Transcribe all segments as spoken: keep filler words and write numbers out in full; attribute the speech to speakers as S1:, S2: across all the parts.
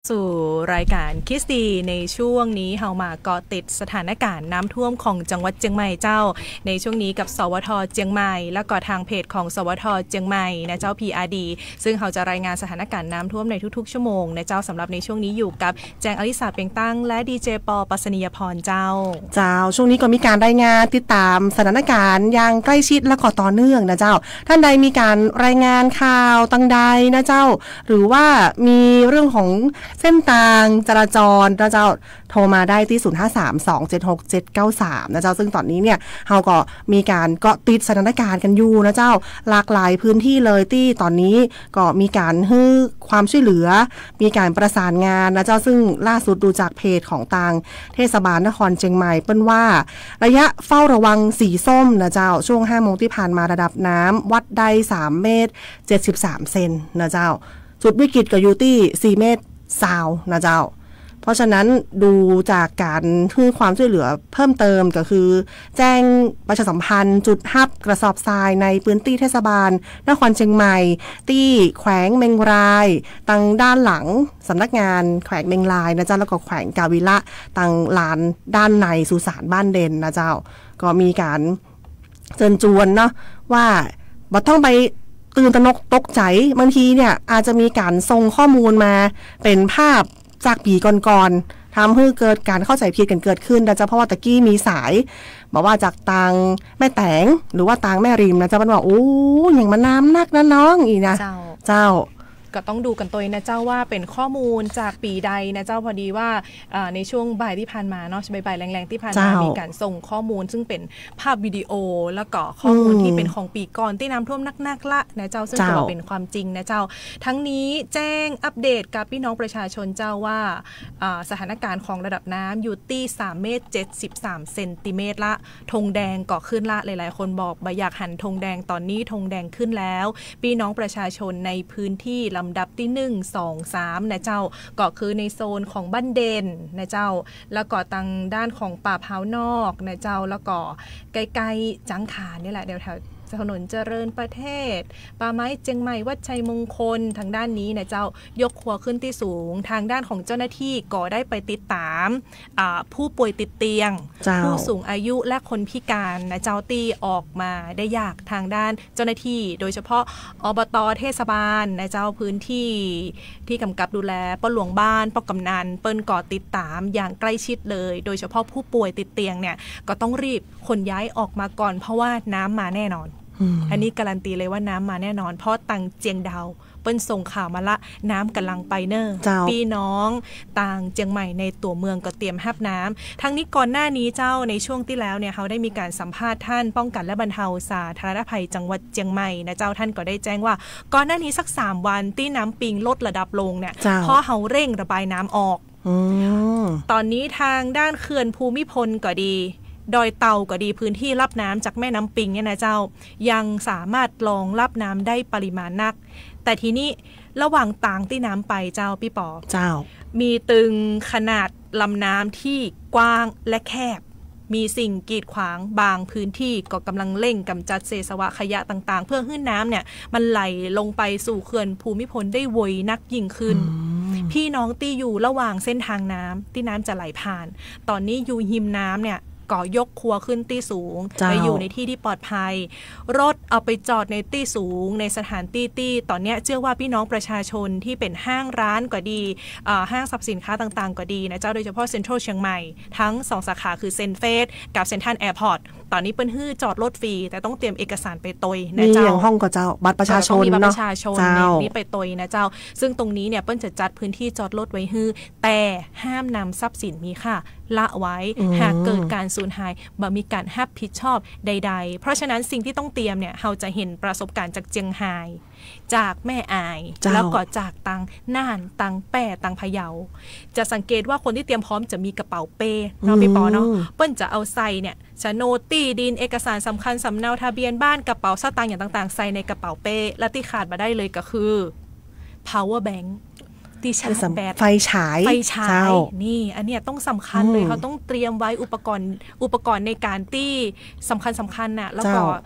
S1: สู่รายการคิสดีในช่วงนี้เฮามาเกาะติดสถานการณ์น้ำท่วมของจังหวัดเชียงใหม่เจ้าในช่วงนี้กับสวทเชียงใหม่และก็ทางเพจของสวทเชียงใหม่นะเจ้า พี อาร์ ดี ซึ่งเฮาจะรายงานสถานการณ์น้ำท่วมในทุกๆชั่วโมงนะเจ้าสำหรับในช่วงนี้อยู่กับแจงอลิสาเปียงตั้งและดีเจปอปัสนียพรเจ้า
S2: เจ้าช่วงนี้ก็มีการรายงานติดตามสถานการณ์อย่างใกล้ชิดและก็ต่อเนื่องนะเจ้าท่านใดมีการรายงานข่าวตั้งใดนะเจ้าหรือว่ามีเรื่องของเส้นทางจราจรนะเจ้าโทรมาได้ที่ศูนย์ ห้า สาม สอง เจ็ด หก เจ็ด เก้า สามนะเจ้าซึ่งตอนนี้เนี่ยเราก็มีการเกาะติดสถานการณ์กันอยู่นะเจ้าหลากหลายพื้นที่เลยที่ตอนนี้ก็มีการให้ความช่วยเหลือมีการประสานงานนะเจ้าซึ่งล่าสุดดูจากเพจของทางเทศบาลนครเชียงใหม่เปิ้นว่าระยะเฝ้าระวังสีส้มนะเจ้าช่วงห้าโมงที่ผ่านมาระดับน้ำวัดได้สามเมตรเจ็ดสิบสามเซนนะเจ้าจุดวิกฤตก็อยู่ที่สี่เมตรซาวนะเจ้าเพราะฉะนั้นดูจากการให้ความช่วยเหลือเพิ่มเติมก็คือแจ้งประชาสัมพันธ์จุดฮับกระสอบทรายในพื้นที่เทศบาลนครเชียงใหม่ที่แขวงเมงรายตังด้านหลังสำนักงานแขวงเมงรายนะเจ้าแล้วก็แขวงกาวิละตังลานด้านในสุสานบ้านเด่นนะเจ้าก็มีการเชิญชวนเนาะว่าบ่ต้องไปตื่นตระหนกตกใจบางทีเนี่ยอาจจะมีการส่งข้อมูลมาเป็นภาพจากปีก่อนๆทำให้เกิดการเข้าใจผิดกันเกิดขึ้นนะจ๊ะเพราะว่าตะกี้มีสายบอกว่าจากตางแม่แตงหรือว่าตางแม่ริมนะจ๊ะมันบอกโอ้อย่างมันน้ำนักนะน้องอีนะ
S1: เจ้า
S2: เจ้า
S1: ก็ต้องดูกันตัวนะเจ้าว่าเป็นข้อมูลจากปีใดนะเจ้าพอดีว่าในช่วงบ่ายที่ผ่านมาเนาะบ่ายๆแรงๆที่ผ่านมามีการส่งข้อมูลซึ่งเป็นภาพวิดีโอแล้วก็ข้อมูลที่เป็นของปีก่อนที่น้ำท่วมนักๆละนะเจ้าซึ่งถือว่าเป็นความจริงนะเจ้าทั้งนี้แจ้งอัปเดตกับพี่น้องประชาชนเจ้าว่าสถานการณ์ของระดับน้ำอยู่ที่สามเมตรเจ็ดสิบสามเซนติเมตรละธงแดงก่อขึ้นละหลายๆคนบอกบ่อยากหันธงแดงตอนนี้ธงแดงขึ้นแล้วพี่น้องประชาชนในพื้นที่ลำดับที่หนึ่ง สอง สามนะเจ้าก็คือในโซนของบ้านเด่นนะเจ้าแล้วก็ทางด้านของป่าพร้าวนอกนะเจ้าแล้วก็ใกล้ๆจังขานนี่แหละแถวถนนเจริญประเทศป่าไม้เจียงใหม่วัดชัยมงคลทางด้านนี้นะเจ้ายกครัวขึ้นที่สูงทางด้านของเจ้าหน้าที่ก็ได้ไปติดตามผู้ป่วยติดเตียงผู้สูงอายุและคนพิการนะเจ้าตีออกมาได้ยากทางด้านเจ้าหน้าที่โดยเฉพาะอบต.เทศบาลนะเจ้าพื้นที่ที่กำกับดูแลป้าหลวงบ้านป้ากำนันเปิ้นก่อติดตามอย่างใกล้ชิดเลยโดยเฉพาะผู้ป่วยติดเตียงเนี่ยก็ต้องรีบขนย้ายออกมาก่อนเพราะว่าน้ำมาแน่นอนอันนี้การันตีเลยว่าน้ำมาแน่นอนเพราะตังเจียงดาวเปิ้นส่งข่าวมาละน้ำกำลังไปเนอร์พี่น้องต่างเจียงใหม่ในตัวเมืองก็เตรียมฮับน้ำทั้งนี้ก่อนหน้านี้เจ้าในช่วงที่แล้วเนี่ยเขาได้มีการสัมภาษณ์ท่านป้องกันและบรรเทาสาธารณภัยจังหวัดเจียงใหม่นะเจ้าท่านก็ได้แจ้งว่าก่อนหน้านี้สักสามวันที่น้ำปิงลดระดับลงเนี่ยเพราะเขาเร่งระบายน้ำออกตอนนี้ทางด้านเขื่อนภูมิพลก็ดีดอยเต่าก็ดีพื้นที่รับน้ำจากแม่น้ำปิงเนี่ยนะเจ้ายังสามารถรองรับน้ำได้ปริมาณนักแต่ทีนี้ระหว่างต่างที่น้ำไปเจ้าพี่ปอ
S2: เจ้า
S1: มีตึงขนาดลำน้ำที่กว้างและแคบมีสิ่งกีดขวางบางพื้นที่ก็กำลังเร่งกำจัดเศษสวะขยะต่างๆเพื่อให้น้ำเนี่ยมันไหลลงไปสู่เขื่อนภูมิพลได้ไวนักยิ่งขึ้นพี่น้องที่อยู่ระหว่างเส้นทางน้ำที่น้ำจะไหลผ่านตอนนี้อยู่หิมน้ำเนี่ยก็ยกครัวขึ้นที่สูงไปอยู่ในที่ที่ปลอดภัยรถเอาไปจอดในที่สูงในสถานที่ที่ตอนนี้เชื่อว่าพี่น้องประชาชนที่เป็นห้างร้านก็ดีห้างสรรพสินค้าต่างๆก็ดีนะเจ้าโดยเฉพาะเซ็นทรัลเชียงใหม่ทั้งสองสาขาคือเซ็นเฟสกับเซ็นทรัลแอร์พอร์ตตอนนี้เปิ้นฮื้อจอดรถฟรีแต่ต้องเตรียมเอกสารไปตยนะเจ้า
S2: อย่างห้องก็เจ้าบัตรประชาชน
S1: เนาะบัตรป
S2: ระ
S1: ชาชนนี่ไปตยนะเจ้าซึ่งตรงนี้เนี่ยเปิ้นจะจัดพื้นที่จอดรถไว้ฮื้อแต่ห้ามนำทรัพย์สินมีค่าละไว้หากเกิดการสูญหายบ่มีการรับผิดชอบใดๆเพราะฉะนั้นสิ่งที่ต้องเตรียมเนี่ยเราจะเห็นประสบการณ์จากเจียงไฮ้จากแม่อายแล้วก็จากตังน่านตังแป้ตังพะเยาจะสังเกตว่าคนที่เตรียมพร้อมจะมีกระเป๋าเป้เนาะพี่ปอเนาะเปิ้นจะเอาใส่เนี่ยโฉนดที่ดินเอกสารสำคัญสำเนาทะเบียนบ้านกระเป๋าสตางค์อย่างต่างๆใส่ในกระเป๋าเป้และที่ขาดมาได้เลยก็คือ power bankที่ชาร์จแบต
S2: ไฟฉาย
S1: ไฟฉายนี่อันเนี้ยต้องสำคัญเลยเขาต้องเตรียมไว้อุปกรณ์อุปกรณ์ในการที่สำคัญสำคัญน่ะแล้วก็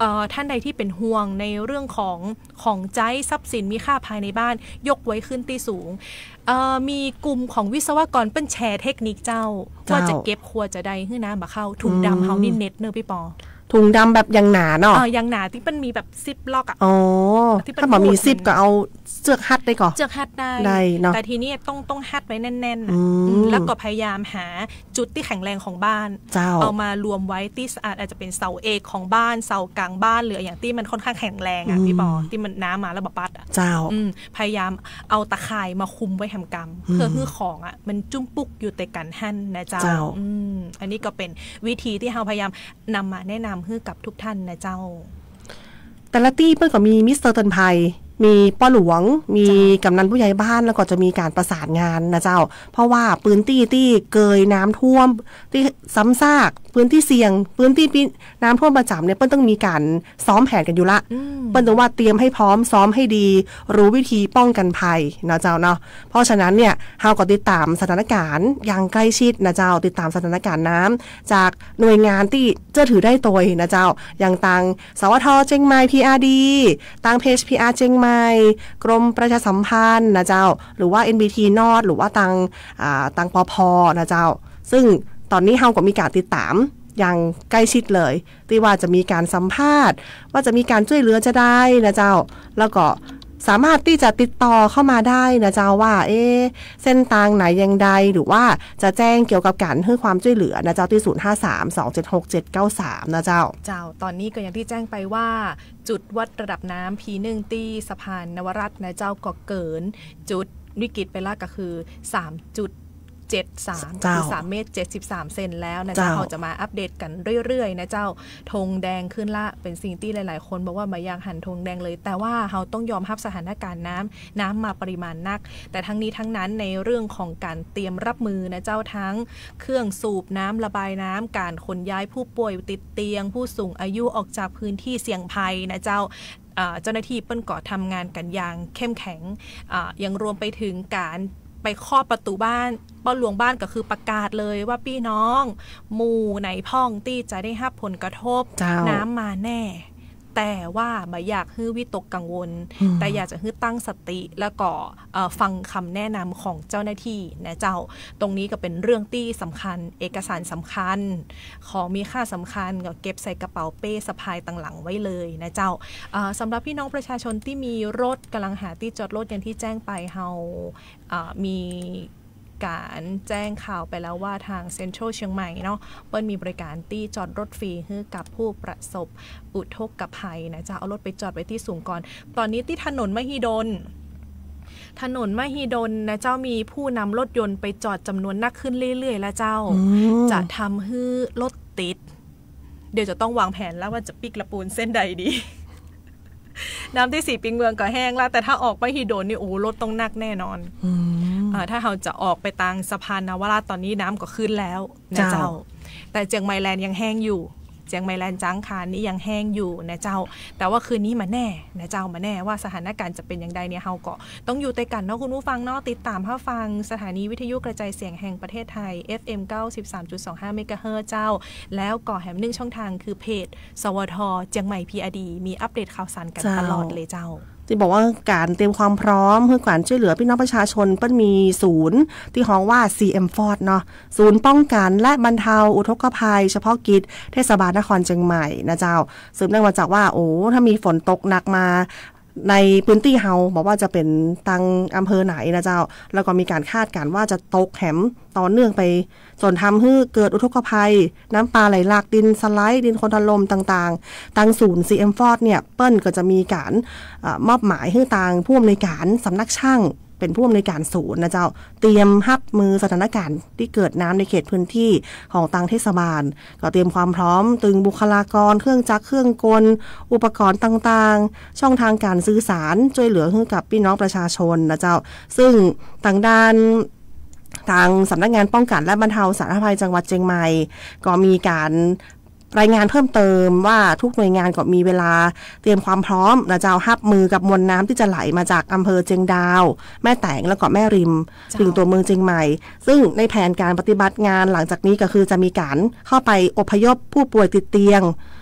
S1: ท่านใดที่เป็นห่วงในเรื่องของของใจทรัพย์สินมีค่าภายในบ้านยกไว้ขึ้นที่สูงมีกลุ่มของวิศวกรเป็นแชร์เทคนิคเจ้าว่าจะเก็บครัวจะได้ให้น้ำมาเข้าถุงดำเฮานี่เน็ตเนอพี่ปอ
S2: ถุงดำแบบยังหนาเนาะ
S1: อ๋อยังหนาที่มันมีแบบซิปล็อกอ่ะ
S2: อ๋อถ้าบอกมีซิปก็เอาเจือกฮัดได้ก่อน
S1: เจือกฮัดได้
S2: ได้เนาะ
S1: แต่ทีนี้ต้องต้องฮัดไว้แน่นๆแล้วก็พยายามหาจุดที่แข็งแรงของบ้านเอามารวมไว้ที่อาจจะเป็นเสาเอกของบ้านเสากลางบ้านหรืออย่างที่มันค่อนข้างแข็งแรงอ่ะพี่ปอที่มันน้ำมาแล้วบปัดอ่ะ
S2: เจ้า
S1: พยายามเอาตะข่ายมาคุมไว้แหมกำเพื่อให้ของอ่ะมันจุ้มปุกอยู่แต่กันหั่นนะเจ้าอันนี้ก็เป็นวิธีที่เราพยายามนำมาแนะนำให้กับทุกท่านนะเจ้า
S2: แต่ละที่เปิ้ลก็มีมิสเตอร์เตือนภัยมีป้อหลวงมีกำนันผู้ใหญ่บ้านแล้วก็จะมีการประสานงานนะเจ้าเพราะว่าพื้นที่ที่เกยน้ำท่วมที่ซ้ำซากพื้นที่เสี่ยงพื้นที่น้ำท่วมประจำเนี่ยเปิ้ลต้องมีการซ้อมแผนกันอยู่ละเปิ้ลต้องว่าเตรียมให้พร้อมซ้อมให้ดีรู้วิธีป้องกันภัยนะเจ้าเนาะเพราะฉะนั้นเนี่ยเฮาก็ติดตามสถานการณ์อย่างใกล้ชิดนะเจ้าติดตามสถานการณ์น้ำจากหน่วยงานที่เจ้าถือได้ตัวนะเจ้าอย่างต่างสวทเชียงใหม่ พี อาร์ ดี ต่างเพจ พี อาร์ เชียงใหม่กรมประชาสัมพันธ์นะเจ้าหรือว่า เอ็น บี ที North หรือว่าต่างอ่าต่างปพนะเจ้าซึ่งตอนนี้เฮาก็มีการติดตามอย่างใกล้ชิดเลยที่ว่าจะมีการสัมภาษณ์ว่าจะมีการช่วยเหลือจะได้นะเจ้าแล้วก็สามารถที่จะติดต่อเข้ามาได้นะเจ้าว่าเอ๊เส้นทางไหนยังใดหรือว่าจะแจ้งเกี่ยวกับการให้ความช่วยเหลือนะเจ้าที่ศูนย์ ห้า สาม สอง เจ็ด หก เจ็ด เก้า สามนะเจ้า
S1: เจ้าตอนนี้ก็อย่างที่แจ้งไปว่าจุดวัดระดับน้ำ พี หนึ่ง ที่สะพานนวรัตน์นะเจ้าก็เกินจุดวิกฤตไปแล้วก็คือสามจุดเจ็ดสามคือสามเมตรเจ็ดสิบสามเซนแล้วนะเจ้าเราจะมาอัปเดตกันเรื่อยๆนะเจ้าธงแดงขึ้นละเป็นสิ่งที่หลายๆคนบอกว่าไม่อยากหันธงแดงเลยแต่ว่าเราต้องยอมรับสถานการณ์น้ำน้ำมาปริมาณนักแต่ทั้งนี้ทั้งนั้นในเรื่องของการเตรียมรับมือนะเจ้าทั้งเครื่องสูบน้ำระบายน้ำการขนย้ายผู้ป่วยติดเตียงผู้สูงอายุออกจากพื้นที่เสี่ยงภัยนะเจ้าเจ้าหน้าที่เปิ้ลก่อทำงานกันอย่างเข้มแข็งยังรวมไปถึงการไปเคาะประตูบ้านป้อหลวงบ้านก็คือประกาศเลยว่าพี่น้องหมู่ไหนพ่องที่จะได้รับผลกระทบน้ำมาแน่แต่ว่าไม่อยากให้วิตกกังวลแต่อยากจะให้ตั้งสติแล้วก็ฟังคำแนะนำของเจ้าหน้าที่นะเจ้าตรงนี้ก็เป็นเรื่องที่สำคัญเอกสารสำคัญของมีค่าสำคัญก็เก็บใส่กระเป๋าเป้สะพายต่างหลังไว้เลยนะเจ้าสำหรับพี่น้องประชาชนที่มีรถกำลังหาที่จอดรถอย่างที่แจ้งไปเฮามีการแจ้งข่าวไปแล้วว่าทางเซ็นทรัลเชียงใหม่เนาะเปิ้ลมีบริการที่จอดรถฟรีให้กับผู้ประสบอุทกภัยนะจะเอารถไปจอดไว้ที่สูงก่อนตอนนี้ที่ถนนมหิดลถนนมหิดลนะเจ้ามีผู้นำรถยนต์ไปจอดจำนวนนักขึ้นเรื่อยๆแล้วเจ้าจะทำให้รถติดเดี๋ยวจะต้องวางแผนแล้วว่าจะปิกละปูนเส้นใดดีน้ำที่สี่ปิงเมืองก็แห้งแล้วแต่ถ้าออกไปหิดลนี่โอ้รถต้องหนักแน่นอนอ่าถ้าเราจะออกไปทางสะพานนวราตอนนี้น้ำก็ขึ้นแล้วนะเจ้าแต่เจียงใหม่แลนด์ยังแห้งอยู่เจียงใหม่แลนด์จ้างคานนี่ยังแห้งอยู่นะเจ้าแต่ว่าคืนนี้มาแน่นะเจ้ามาแน่ว่าสถานการณ์จะเป็นอย่างไรเนี่ยเราก็ต้องอยู่แต่กันเนาะคุณผู้ฟังเนาะติดตามรับฟังสถานีวิทยุกระจายเสียงแห่งประเทศไทย เอฟ เอ็ม เก้าสิบสามจุดสองห้า เมกะเฮิรตซ์เจ้าแล้วก็แหมหนึ่งช่องทางคือเพจสวทเจียงใหม่ พี อาร์ ดี มีอัปเดตข่าวสารกันตลอดเลยเจ้า
S2: ที่บอกว่าการเตรียมความพร้อมเพื่อการช่วยเหลือพี่น้องประชาชนเปิ้ลมีศูนย์ที่ฮ้องว่า ซี เอ็ม ฟอร์ด เนาะศูนย์ป้องกันและบรรเทาอุทกภัยเฉพาะกิจเทศบาลนครเชียงใหม่นะเจ้าสืบเนื่องมาจากว่าโอ้ถ้ามีฝนตกหนักมาในพื้นที่เฮาบอกว่าจะเป็นตังอำเภอไหนนะเจ้าแล้วก็มีการคาดการณ์ว่าจะตกแหมต่อเนื่องไปจนทำให้เกิดอุทกภัยน้ำปลาไหลหลากดินสไลด์ดินโคลนถล่มต่างๆทางศูนย์ ซี เอ็ม ฟอร์ด เนี่ยเปิ้ลก็จะมีการอมอบหมายให้ทางผู้อำนวยการสำนักช่างเป็นผู้อำนวยการศูนย์นะเจ้าเตรียมรับมือสถานการณ์ที่เกิดน้ำในเขตพื้นที่ของทางเทศบาลก็เตรียมความพร้อมตึงบุคลากรเครื่องจักรเครื่องกลอุปกรณ์ต่างๆช่องทางการสื่อสารช่วยเหลือให้กับพี่น้องประชาชนนะเจ้าซึ่งทางด้านทางสำนักงานป้องกันและบรรเทาสาธารณภัยจังหวัดเชียงใหม่ก็มีการรายงานเพิ่มเติมว่าทุกหน่วยงานก็มีเวลาเตรียมความพร้อมนะเจ้ารับมือกับมวลน้ำที่จะไหลมาจากอำเภอเชียงดาวแม่แตงแล้วก็แม่ริมถึงตัวเมืองเชียงใหม่ซึ่งในแผนการปฏิบัติงานหลังจากนี้ก็คือจะมีการเข้าไปอพยพผู้ป่วยติดเตียง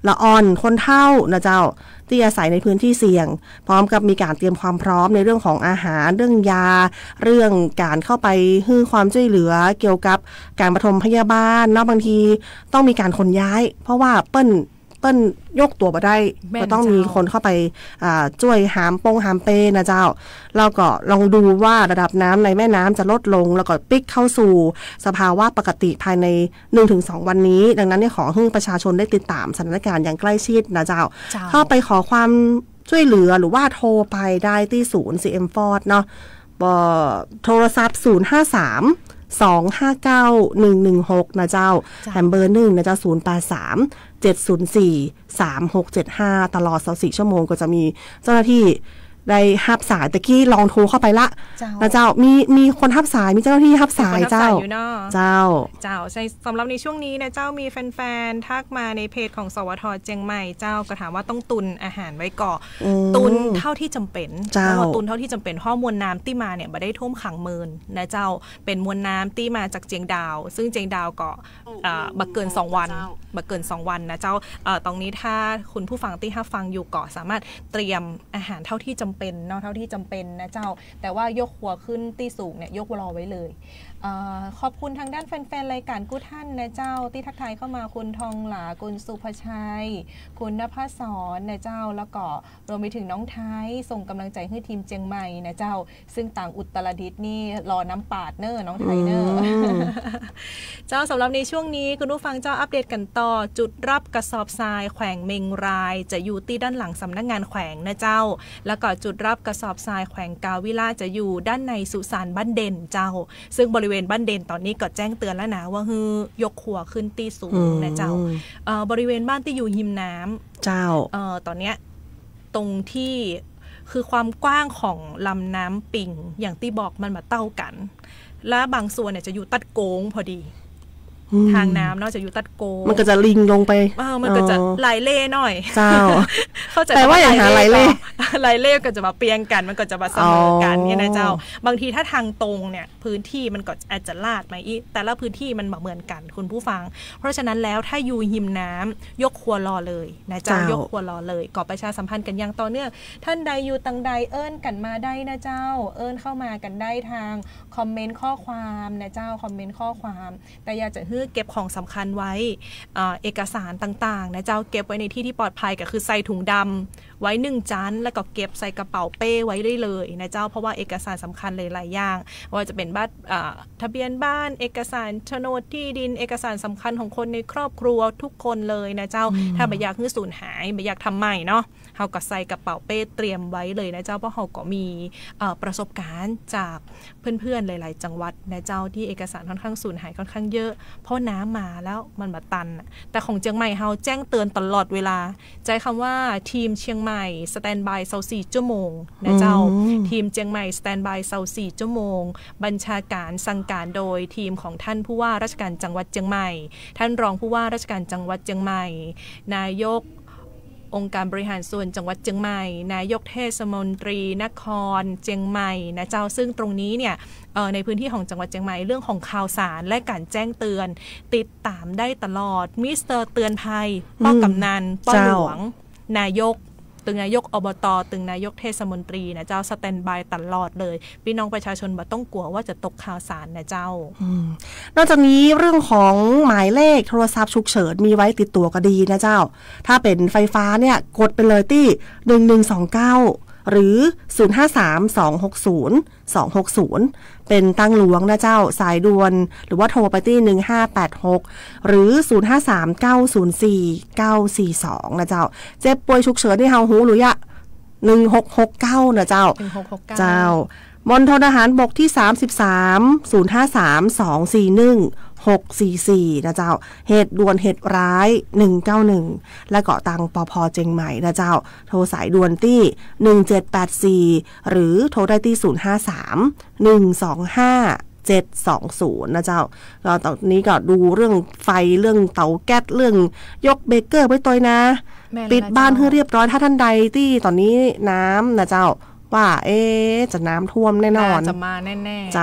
S2: ละอ่อนคนเฒ่านะเจ้าที่อาศัยในพื้นที่เสี่ยงพร้อมกับมีการเตรียมความพร้อมในเรื่องของอาหารเรื่องยาเรื่องการเข้าไปให้ความช่วยเหลือเกี่ยวกับการปฐมพยาบาลเนาะบางทีต้องมีการขนย้ายเพราะว่าเปิ้นเปิ้นยกตัวมาได้ก็ต้องมีคนเข้าไปช่วยหามปงหามเปนะเจ้าแล้วก็ลองดูว่าระดับน้ำในแม่น้ำจะลดลงแล้วก็ปิกเข้าสู่สภาวะปกติภายใน หนึ่งถึงสอง วันนี้ดังนั้นเนี่ยขอให้ประชาชนได้ติดตามสถานการณ์อย่างใกล้ชิดนะเจ้าเข้าไปขอความช่วยเหลือหรือว่าโทรไปได้ที่ศูนย์ ซี เอ็ม Ford เนาะโทรศัพท์ศูนย์ ห้า สาม สอง ห้า เก้า หนึ่ง หนึ่ง หกนะเจ้าแฮมเบอร์หนึ่งนะเจ้าศูนย์ แปด สาม เจ็ด ศูนย์ สี่ สาม หก เจ็ด ห้าตลอดยี่สิบสี่ชั่วโมงก็จะมีเจ้าหน้าที่ได้ฮับสายตะกี้ลองโทรเข้าไปละนะเจ้ามีมีคนฮับสายมีเจ้าหน้าที่ฮับสายเจ้าเจ้า
S1: เจ้าใช่สำหรับในช่วงนี้นะเจ้ามีแฟนๆทักมาในเพจของสวทเจียงใหม่เจ้าก็ถามว่าต้องตุนอาหารไว้ก่อนตุนเท่าที่จำเป็นเจ้าตุนเท่าที่จำเป็นเพราะมวลน้ำที่มาเนี่ยไม่ได้ท่วมขังเมินนะเจ้าเป็นมวลน้ำที่มาจากเจียงดาวซึ่งเจียงดาวก็บักเกินสองวันบักเกินสองวันนะเจ้าตรงนี้ถ้าคุณผู้ฟังที่ฮับฟังอยู่ก็สามารถเตรียมอาหารเท่าที่จำเป็นเนาะเท่าที่จำเป็นนะเจ้าแต่ว่ายกหัวขึ้นที่สูงเนี่ยยกรอไว้เลยเอขอบคุณทางด้านแฟนๆรายการกู้ท่านนะเจ้าที่ทักทายเข้ามาคุณทองหลาคุณสุภชัยคุณณภสรนะเจ้าแล้วก็รวมไปถึงน้องไทยส่งกำลังใจให้ทีมเจียงใหม่นะเจ้าซึ่งต่างอุตรดิตถ์นี่รอน้ำปาดเนอร์น้องไทยเนอร์เจ้าสำหรับในช่วงนี้คุณผู้ฟังเจ้าอัปเดตกันต่อจุดรับกระสอบทรายแขวงเมงรายจะอยู่ที่ด้านหลังสำนักงานแขวงนะเจ้าแล้วก็จุดรับกระสอบทรายแขวงกาวิลาจะอยู่ด้านในสุสานบ้านเด่นเจ้าซึ่งบริเวณบ้านเด่นตอนนี้ก็แจ้งเตือนแล้วนะว่าฮือยกขัวขึ้นตีสูงนะเจ้าบริเวณบ้านที่อยู่หิมน้ำ
S2: เจ้า
S1: เออตอนเนี้ยตรงที่คือความกว้างของลำน้ำปิงอย่างที่บอกมันมาเต้ากันและบางส่วนเนี่ยจะอยู่ตัดโกงพอดีทางน้ำเนาะจะอยู่ตัดโก
S2: มันก็จะลิงลงไป
S1: เออมันก็จะไหลเล่หน่อย
S2: เจ้า
S1: เข้าใจ
S2: แต่ว่าอย่างหาไหลเล่
S1: ไหลเล่ก็จะมาเปียงกันมันก็จะมาเสมอกันเนี่ยนะเจ้าบางทีถ้าทางตรงเนี่ยพื้นที่มันก็อาจจะลาดมาอีกแต่ละพื้นที่มันเหมือนกันคุณผู้ฟังเพราะฉะนั้นแล้วถ้าอยู่หิมน้ำยกครัวรอเลยนะเจ้ายกครัวรอเลยก่อประชาสัมพันธ์กันอย่างต่อเนื่องท่านใดอยู่ตังใดเอิ้นกันมาได้นะเจ้าเอิ้นเข้ามากันได้ทางคอมเมนต์ข้อความนะเจ้าคอมเมนต์ข้อความแต่อยากจะฮื้อเก็บของสำคัญไว้เอกสารต่างๆนะเจ้าเก็บไว้ในที่ที่ปลอดภัยก็คือใส่ถุงดำไว้หนึ่งจานแล้วก็เก็บใส่กระเป๋าเป้ไว้ได้เลยนะเจ้าเพราะว่าเอกสารสำคัญหลายๆอย่างว่าจะเป็นบัตรทะเบียนบ้านเอกสารโฉนดที่ดินเอกสารสำคัญของคนในครอบครัวทุกคนเลยนะเจ้าถ้าไม่อยากให้สูญหายไม่อยากทำใหม่เนาะเขาก็ใส่กระเป๋าเป้เตรียมไว้เลยนะเจ้าเพราะเขาก็มีประสบการณ์จากเพื่อนๆหลายๆจังหวัดนะเจ้าที่เอกสารค่อนข้างสูญหายค่อนข้างเยอะเพราะน้ำมาแล้วมันมาตันแต่ของเชียงใหม่เขาแจ้งเตือนตลอดเวลาใจคำว่าทีมเชียงใหม่สแตนบายเซาสี่ชั่วโมงนะเจ้าทีมเชียงใหม่สแตนบายเซาสี่ชั่วโมงบัญชาการสั่งการโดยทีมของท่านผู้ว่าราชการจังหวัดเชียงใหม่ท่านรองผู้ว่าราชการจังหวัดเชียงใหม่นายกองค์การบริหารส่วนจังหวัดเชียงใหม่นายกเทศมนตรีนครเชียงใหม่นะเจ้าซึ่งตรงนี้เนี่ยในพื้นที่ของจังหวัดเชียงใหม่เรื่องของข่าวสารและการแจ้งเตือนติดตามได้ตลอดมิสเตอร์เตือนภัยป้อกำนันป้อหลวงนายกตึงนายกอบตตึงนายกเทศมนตรีนะเจ้าสแตนบายตลอดเลยพี่น้องประชาชนบ่ต้องกลัวว่าจะตกข่าวสารนะเจ้าน
S2: อกจากนี้เรื่องของหมายเลขโทรศัพท์ฉุกเฉินมีไว้ติดตัวก็ดีนะเจ้าถ้าเป็นไฟฟ้าเนี่ยกดไปเลยที่หนึ่งหนึ่งสองเก้าหรือศูนย์ ห้า สาม สอง หก ศูนย์ สอง หก ศูนย์เป็นตั้งหลวงนะเจ้าสายด่วนหรือว่าโทรไปที่หนึ่งห้าแปดหกหรือศูนย์ ห้า สาม เก้า ศูนย์ สี่ เก้า สี่ สองนะเจ้าเจ็บป่วยฉุกเฉินที่เฮาฮู้หรือยะหนึ่งหกหกเก้านะเจ้า
S1: หนึ่งหกหกเก้า
S2: เจ้ามณฑลทหารบกที่สามสิบสาม ศูนย์ ห้า สาม สอง สี่ หนึ่ง หก สี่ สี่นะเจ้าเหตุด่วนเหตุร้ายหนึ่งเก้าหนึ่งและเกาะตังปภเจียงใหม่นะเจ้าโทรสายด่วนที่หนึ่งเจ็ดแปดสี่หรือโทรได้ที่ศูนย์ ห้า สาม หนึ่ง สอง ห้า เจ็ด สอง ศูนย์นะเจ้าแล้วตอนนี้ก็ดูเรื่องไฟเรื่องเตาแก๊สเรื่องยกเบเกอร์ไว้ตัวนะปิดบ้านให้เรียบร้อยถ้าท่านใดที่ตอนนี้น้ำนะเจ้าว่าเอ๊จะน้ำท่วมแน่นอน
S1: จะมาแน่
S2: ๆเจ้า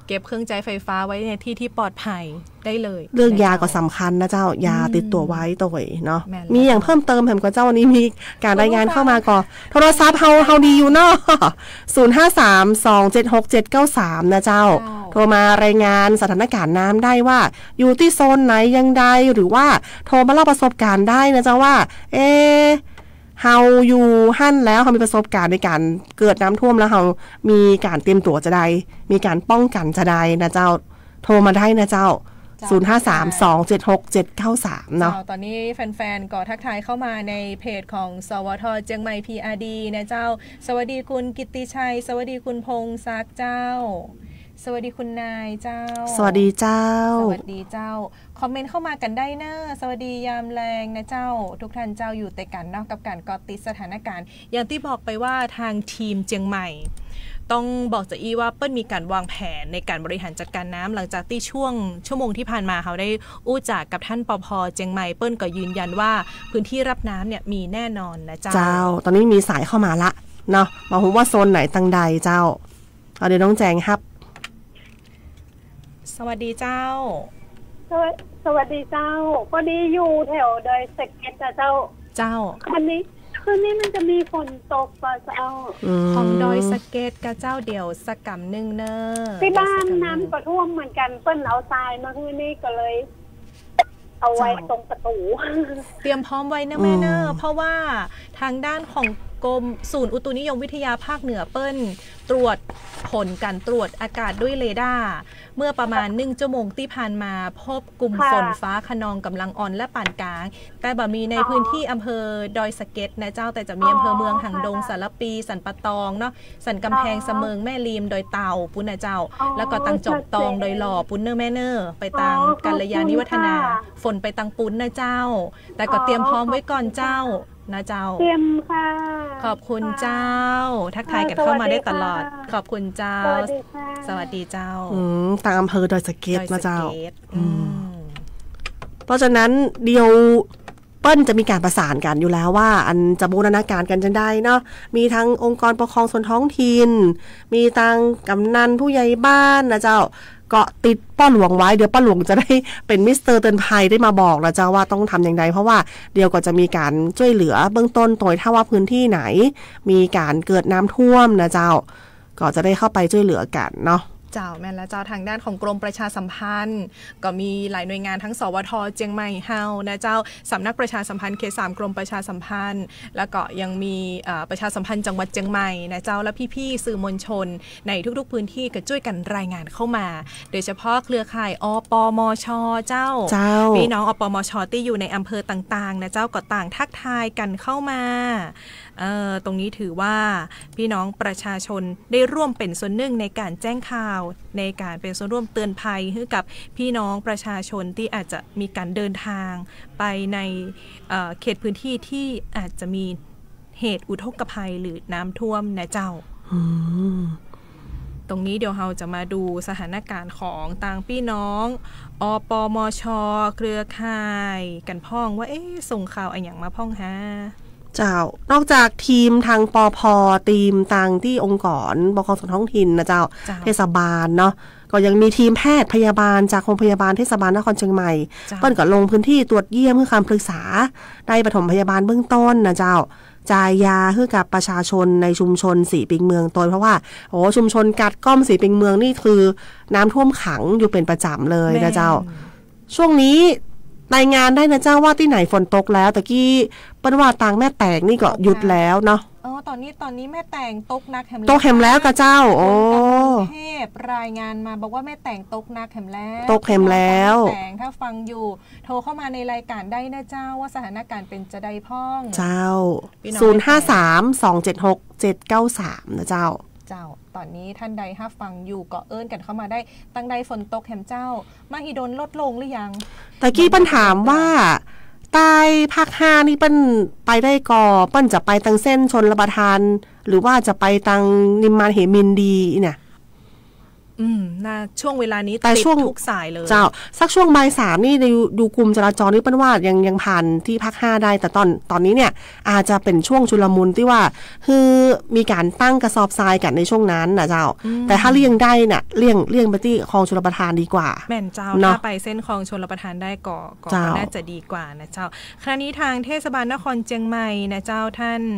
S1: เก็บเครื่องใช้ไฟฟ้าไว้ในที่ที่ปลอดภัยได้เลย
S2: เรื่องยาก็สำคัญนะเจ้ายาติดตัวไว้ตัวเนาะมีอย่างเพิ่มเติมแผมก็เจ้าวันนี้มีการรายงานเข้ามาก่อนโทรศัพท์เฮาเฮาดีอยู่เนาะศูนย์ ห้า สาม สอง เจ็ด หก เจ็ด เก้า สามนะเจ้าโทรมารายงานสถานการณ์น้ำได้ว่าอยู่ที่โซนไหนยังใดหรือว่าโทรมาเล่าประสบการณ์ได้นะเจ้าว่าเอเฮาอยู่หั่นแล้วเขามีประสบการณ์ในการเกิดน้ำท่วมแล้วเขามีการเตรียมตัวจะได้มีการป้องกันจะได้นะเจ้าโทรมาได้นะเจ้าศูนย์ ห้า สาม สอง เจ็ด หก เจ็ด เก้า สามเนาะ
S1: ตอนนี้แฟนๆก็ทักทายเข้ามาในเพจของสวทเจียงใหม่ พี อาร์ ดี นะเจ้าสวัสดีคุณกิตติชัยสวัสดีคุณพงศักดิ์เจ้าสวัสดีคุณนายเจ้า
S2: สวัสดีเจ้า
S1: สวัสดีเจ้าคอมเมนต์เข้ามากันได้เนอะสวัสดียามแรงนะเจ้าทุกท่านเจ้าอยู่แต่กันเนาะกับการเกาะติดสถานการณ์อย่างที่บอกไปว่าทางทีมเจียงใหม่ต้องบอกจะอี้ว่าเปิ้ลมีการวางแผนในการบริหารจัดการน้ำหลังจากที่ช่วงชั่วโมงที่ผ่านมาเขาได้อู้จากกับท่านปภเจียงใหม่เปิ้ลก็ยืนยันว่าพื้นที่รับน้ำเนี่ยมีแน่นอนนะเจ้า
S2: เจ้าตอนนี้มีสายเข้ามาละเนาะมาหูว่าโซนไหนตังใดเจ้าเอาเดี๋ยวน้องแจงครับ
S1: สวัสดีเจ้า
S3: สวัสดีเจ้าพอดีอยู่แถวดอยสะเก็ดเจ้า
S1: เจ้า
S3: คืนนี้คืนนี้มันจะมีฝนตกป่ะเจ้า
S1: ของดอยสะเก็ดกับเจ้าเดี่ยวสักกำหนึ่งเนอะ
S3: ที่บ้านน้ำก็ท่วมเหมือนกันเปิ้ลเอาทรายมาคืนนี้ก็เลยเอาไว้ตรงประตู
S1: เตรียมพร้อมไว้นะแม่เนอะเพราะว่าทางด้านของกรมศูนย์อุตุนิยมวิทยาภาคเหนือเปิ้ลตรวจผลการตรวจอากาศด้วยเรดาร์เมื่อประมาณหนึ่งชั่วโมงที่ผ่านมาพบกลุ่มฝนฟ้าคะนองกำลังอ่อนและปานกลางแต่บ่มีในพื้นที่อำเภอดอยสะเก็ดนะเจ้าแต่จะมีอำเภอเมืองหางดงสารปีสันปะตองเนาะสันกำแพงเสมิงแม่ลีมดอยเต่าปุ้นนะเจ้าแล้วก็ตังจอบตองดอยหล่อปุ้นเนอร์แม่เนอร์ไปตังกัลยาณิวัฒนาฝนไปตังปุ้นนะเจ้าแต่ก็เตรียมพร้อมไว้ก่อนเจ้านะเจ้า
S3: เตรียมค่ะ
S1: ขอบคุณเจ้าทักทายกันเข้ามาได้ตลอดขอบคุณเจ้าสวัสดีเจ้า
S2: ตามอำเภอดอยสะเก็ดนะเจ้าเพราะฉะนั้นเดียวเปิ้ลจะมีการประสานกันอยู่แล้วว่าอันจะบูรณาการกันจะได้เนาะมีทั้งองค์กรปกครองส่วนท้องถิ่นมีทั้งกำนันผู้ใหญ่บ้านนะเจ้าเกาะติดป้าหลวงไว้เดี๋ยวป้าหลวงจะได้เป็นมิสเตอร์เตือนภัยได้มาบอกนะเจ้าว่าต้องทำอย่างไรเพราะว่าเดี๋ยวก็จะมีการช่วยเหลือเบื้องต้นโดยถ้าว่าพื้นที่ไหนมีการเกิดน้ำท่วมนะเจ้าก็จะได้เข้าไปช่วยเหลือกันเนาะ
S1: เจ้าแม่นและเจ้าทางด้านของกรมประชาสัมพันธ์ก็มีหลายหน่วยงานทั้งสวทเจียงใหม่เฮานะเจ้าสำนักประชาสัมพันธ์เขตสามกรมประชาสัมพันธ์แล้วก็ยังมีประชาสัมพันธ์จังหวัดเจียงใหม่นะเจ้าและพี่ๆสื่อมวลชนในทุกๆพื้นที่ก็ช่วยกันรายงานเข้ามาโดยเฉพาะเครือข่ายอปมชเจ้าพี่น้องอปมชที่อยู่ในอำเภอต่างๆนะเจ้าก็ต่างทักทายกันเข้ามาเอ่อตรงนี้ถือว่าพี่น้องประชาชนได้ร่วมเป็นส่วนหนึ่งในการแจ้งข่าวในการเป็นส่วนร่วมเตือนภัยให้กับพี่น้องประชาชนที่อาจจะมีการเดินทางไปในเอ่อเขตพื้นที่ที่อาจจะมีเหตุอุทกภัยหรือน้ำท่วมนะเจ้าตรงนี้เดี๋ยวเราจะมาดูสถานการณ์ของต่างพี่น้องอปมชเครือข่ายกันพ้องว่าเอ๊ะส่งข่าวอะไรอย่างมาพ้องฮะ
S2: เจ้านอกจากทีมทางปพทีมต่างที่องค์กรปกครองส่วนท้องถิ่นนะเจ้าเทศบาลเนาะก็ยังมีทีมแพทย์พยาบาลจากโรงพยาบาลเทศบาลนครเชียงใหม่เปิ้ลก็ลงพื้นที่ตรวจเยี่ยมเพื่อคำปรึกษาได้ปฐมพยาบาลเบื้องต้นนะเจ้าจ่ายยาให้กับประชาชนในชุมชนสีปิงเมืองโดยเพราะว่าโอ้ชุมชนกัดก้อมสีปิงเมืองนี่คือน้ำท่วมขังอยู่เป็นประจำเลยนะเจ้าช่วงนี้รายงานได้นะเจ้าว่าที่ไหนฝนตกแล้วตะกี้เปิ้ลว่าต่างแม่แตกนี่ก็หยุดแล้วเนาะ
S1: อ๋อตอนนี้ตอนนี้แม่แต่งตกนักแหม
S2: ตกแหมแล้วกะเจ้าโอ้
S1: เทพรายงานมาบอกว่าแม่แต่งตกนักแหมแล้ว
S2: ตกแหมแล้ว
S1: แต่งถ้าฟังอยู่โทรเข้ามาในรายการได้นะเจ้าว่าสถานการณ์เป็นจะได้พ้อง
S2: เจ้าศูนย์ ห้า สาม สอง เจ็ด หก เจ็ด เก้า สามนะเจ้า
S1: เจ้าตอนนี้ท่านใดถ้าฟังอยู่ก็เอิ้นกันเข้ามาได้ตั้งใดฝนตกแหมเจ้ามาฮิดนลดลงหรือยัง
S2: ตะกี้เปิ้นถามว่าใต้ภาคห้านี่เปิ้นไปได้ก่อเปิ้นจะไปตังเส้นชนรับประทานหรือว่าจะไปตังนิมมานเหมินดีเนี่ย
S1: อืมน่าช่วงเวลานี้ติดทุกสายเลย
S2: เจ้าสักช่วงบ่ายสามนี่ดูดูกลุ่มจราจรนี่เป็นว่ายังยังผ่านที่ภาคห้าได้แต่ตอนตอนนี้เนี่ยอาจจะเป็นช่วงชุลมุนที่ว่าคือมีการตั้งกระสอบทรายกันในช่วงนั้นนะเจ้าแต่ถ้าเลี่ยงได้น่ะเลี่ยงเลี่ยงไปที่คลองชลประทานดีกว่า
S1: แม่นเจ้าถ้าไปเส้นคลองชลประทานได้ก่อก็น่าจะดีกว่านะเจ้าคราวนี้ทางเทศบาลนครเชียงใหม่นะเจ้าท่าน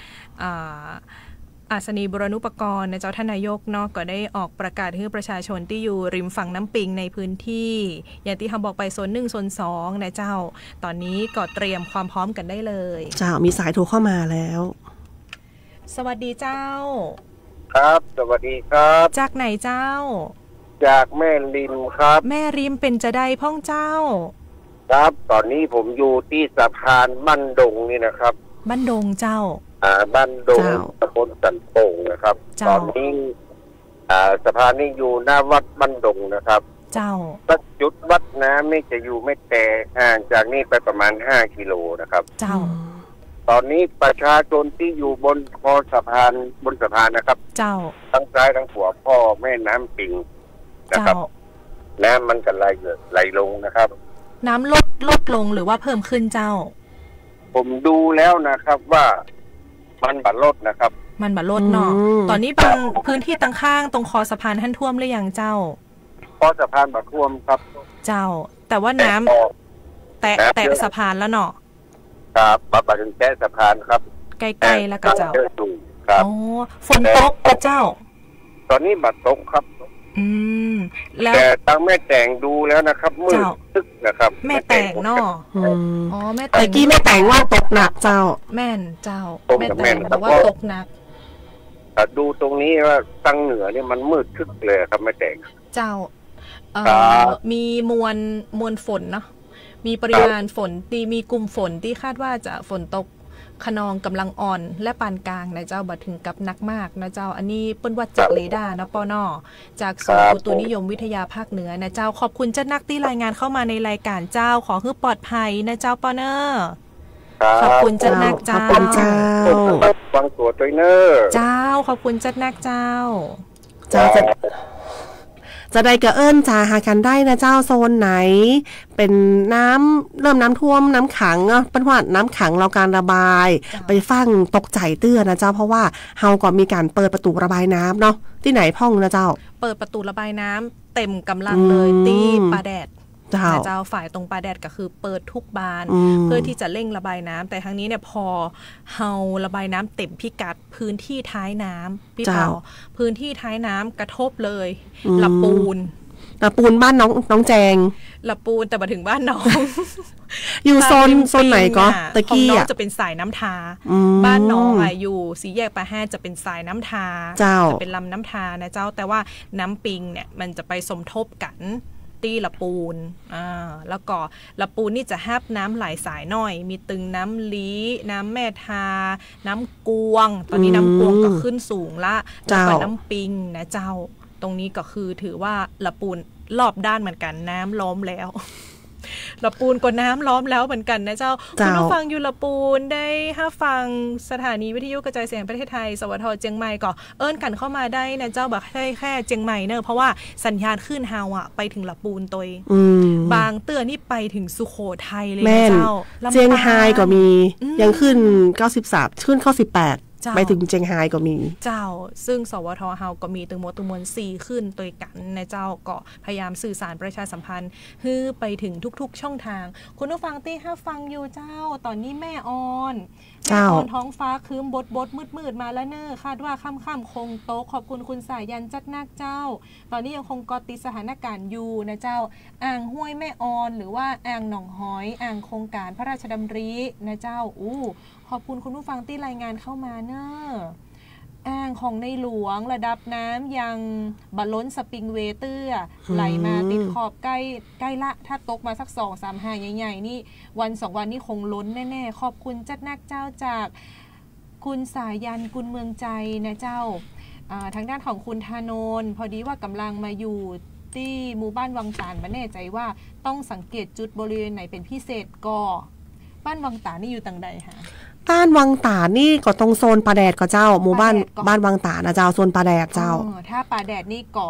S1: อาสนีบุรณุปกรณ์นะเจ้าท่านนายกเนาะก็ได้ออกประกาศให้ประชาชนที่อยู่ริมฝั่งน้ำปิงในพื้นที่อย่างที่เขาบอกไปโซนหนึ่งโซนสองนะเจ้าตอนนี้ก็เตรียมความพร้อมกันได้เลย
S2: เจ้ามีสายโทรเข้ามาแล้ว
S1: สวัสดีเจ้า
S4: ครับสวัสดีครับ
S1: จากไหนเจ้า
S4: จากแม่ริมครับ
S1: แม่ริมเป็นจะได้พ่องเจ้า
S4: ครับตอนนี้ผมอยู่ที่สะพานบ้านดงนี่นะครับ
S1: บ้านดงเจ้า
S4: อ่าบ้านดงตำบลสันโป่งนะครับตอนนี้อ่าสะพานนี้อยู่หน้าวัดบ้านดงนะครับ
S1: เจ้า
S4: จุดวัดน้ำนี่จะอยู่ไม่แต่ห่างจากนี่ไปประมาณห้ากิโลนะครับ
S1: เจ้า
S4: ตอนนี้ประชาชนที่อยู่บนคอสะพานบนสะพานนะครับ
S1: เจ้า
S4: ทั้งซ้ายทั้งขวาพ่อแม่น้ำปิงนะครับน้ำมันกันไหลไหลลงนะครับ
S1: น้ำลดลดลงหรือว่าเพิ่มขึ้นเจ้า
S4: ผมดูแล้วนะครับว่ามันบัดลดนะครับ
S1: มันบัดลดเนาะตอนนี้บางพื้นที่ตั้งข้างตรงคอสะพานท่านท่วมหรือยังเจ้า
S4: คอสะพานบัดท่วมครับ
S1: เจ้าแต่ว่าน้ำแตะแตะสะพานแล้วเนาะ
S4: ครับบัดถึงแตะสะพานครับ
S1: ใกล้ๆแล้วก็เจ้า
S4: ครับ
S1: อ๋อฝนตกเจ้า
S4: ตอนนี้บัดตกครับ
S1: อืมแล้ว
S4: แต่ตั้งแม่แต่งดูแล้วนะครับมืดตึกนะครับ
S1: แม่แต่งเนาะอ๋อแม่แต่ง
S2: กี้แม่แต่งว่าตกหนักเจ้า
S1: แม่นเจ้าแม่แต่งบอกว่าตกหนัก
S4: ดูตรงนี้ว่าตั้งเหนือเนี่ยมันมืดทึกเลยครับแม่แต่ง
S1: เจ้าเอ่อมีมวลมวลฝนเนาะมีปริมาณฝนที่มีกลุ่มฝนที่คาดว่าจะฝนตกขนองกำลังอ่อนและปานกลางนะเจ้าบัดถึงกับนักมากนะเจ้าอันนี้เปิ้นวัดจากเรดาร์นะปอนอจากศูนย์อุตุนิยมวิทยาภาคเหนือนะเจ้าขอบคุณเจ้านักที่รายงานเข้ามาในรายการเจ้าขอให้ปลอดภัยนะเจ้าปอนอขอบคุณเจ้านักเจ้า
S2: ขอบคุณเจ้า
S4: ฟังตัวตัวเนอร์
S1: เจ้าขอบคุณเจ้านักเจ้า
S2: เจ้าจะจะได้กระเอิ้นจาหากันได้นะเจ้าโซนไหนเป็นน้ำเริ่มน้ำท่วมน้ำขังเนาะเป็นว่าน้ำขังเราการระบายไปฟังตกใจเตื้อนะเจ้าเพราะว่าเฮาก็มีการเปิดประตูระบายน้ำเนาะที่ไหนพ่องนะเจ้า
S1: เปิดประตูระบายน้ำเต็มกำลังเลยตีปลาแดดเจ้าฝ่ายตรงปลาแดดก็คือเปิดทุกบานเพื่อที่จะเร่งระบายน้ำแต่ทางนี้เนี่ยพอเฮาระบายน้ำเต็มพิกัดพื้นที่ท้ายน้ำพี่เปาพื้นที่ท้ายน้ำกระทบเลยละปูน
S2: ละปูนบ้านน้องน้องแจง
S1: ละปูนแต่มาถึงบ้านน้อง
S2: อยู่โซนโซนไหนก็ตะกี้
S1: อ่ะจะเป็นสายน้ำทาบ้านน้องอ่ะอยู่สีแยกปลาแห่จะเป็นสายน้ำทาจะเป็นลำน้ำทานะเจ้าแต่ว่าน้ำปิงเนี่ยมันจะไปสมทบกันตีละปูนอ่าแล้วก็ละปูนนี่จะแฮบน้ำหลายสายหน่อยมีตึงน้ำลีน้ำแม่ทาน้ำกวงตอนนี้น้ำกวงก็ขึ้นสูงละแล้วก็น้ำปิงนะเจ้าตรงนี้ก็คือถือว่าละปูนรอบด้านเหมือนกันน้ำล้อมแล้วละปูนก็น้ำล้อมแล้วเหมือนกันนะเจ้าคุณผู้ฟังอยู่ละปูนได้ห้าฟังสถานีวิทยุกระจายเสียงประเทศไทยสวทเจียงใหม่ก็เอิ้นกันเข้ามาได้นะเจ้าแบบใช่แค่เจียงใหม่เนอะเพราะว่าสัญญาณขึ้นฮาวอะไปถึงละปูนตัวบางเตือนนี่ไปถึงสุโขทัยเลยนะเจ้า
S2: เจียงไฮ้ก็มียังขึ้นเก้าสิบสามขึ้นเข้าสิบแปดไปถึงเจียงไฮ้ก็มี
S1: เจ้าซึ่งสวทเฮาก็มีตึงมดตึงมวลสี่ขึ้นตัวกันนะเจ้าก็พยายามสื่อสารประชาสัมพันธ์ฮือไปถึงทุกๆช่องทางคุณผู้ฟังที่ห้าฟังอยู่เจ้าตอนนี้แม่ออนแม่ออนท้องฟ้าคืมบดบดมืดมืดมาแล้วเนอะคาดว่าค่ำค่ำคงโตขอบคุณคุณสายันจัดนักเจ้าตอนนี้ยังคงกอติสถานการณ์อยู่นะเจ้าอ่างห้วยแม่ออนหรือว่าอ่างหนองหอยอ่างโครงการพระราชดำรินะเจ้าอู้ขอบคุณคุณผู้ฟังที่รายงานเข้ามาเนอะอ่างของในหลวงระดับน้ำยังบะล้นสปริงเวเตอร์ไหลมาติดขอบใกล้ใกล้ละถ้าตกมาสักสองสามหาใหญ่ๆนี่วันสองวันนี่คงล้นแน่ๆขอบคุณจัดนักเจ้าจากคุณสายันกุลเมืองใจนะเจ้าทางด้านของคุณธานนท์พอดีว่ากำลังมาอยู่ที่หมู่บ้านวังตาลมาแน่ใจว่าต้องสังเกตจุดบริเวณไหนเป็นพิเศษก็บ้านวังตานี่อยู่ต่างใดคะ
S2: บ้านวังตานี่ก็ตรงโซนปลาแดดก็เจ้าหมู่บ้านบ้านวังตานะเจ้าโซนปลาแดดเจ้า
S1: ถ้าปลาแดดนี่เกาะ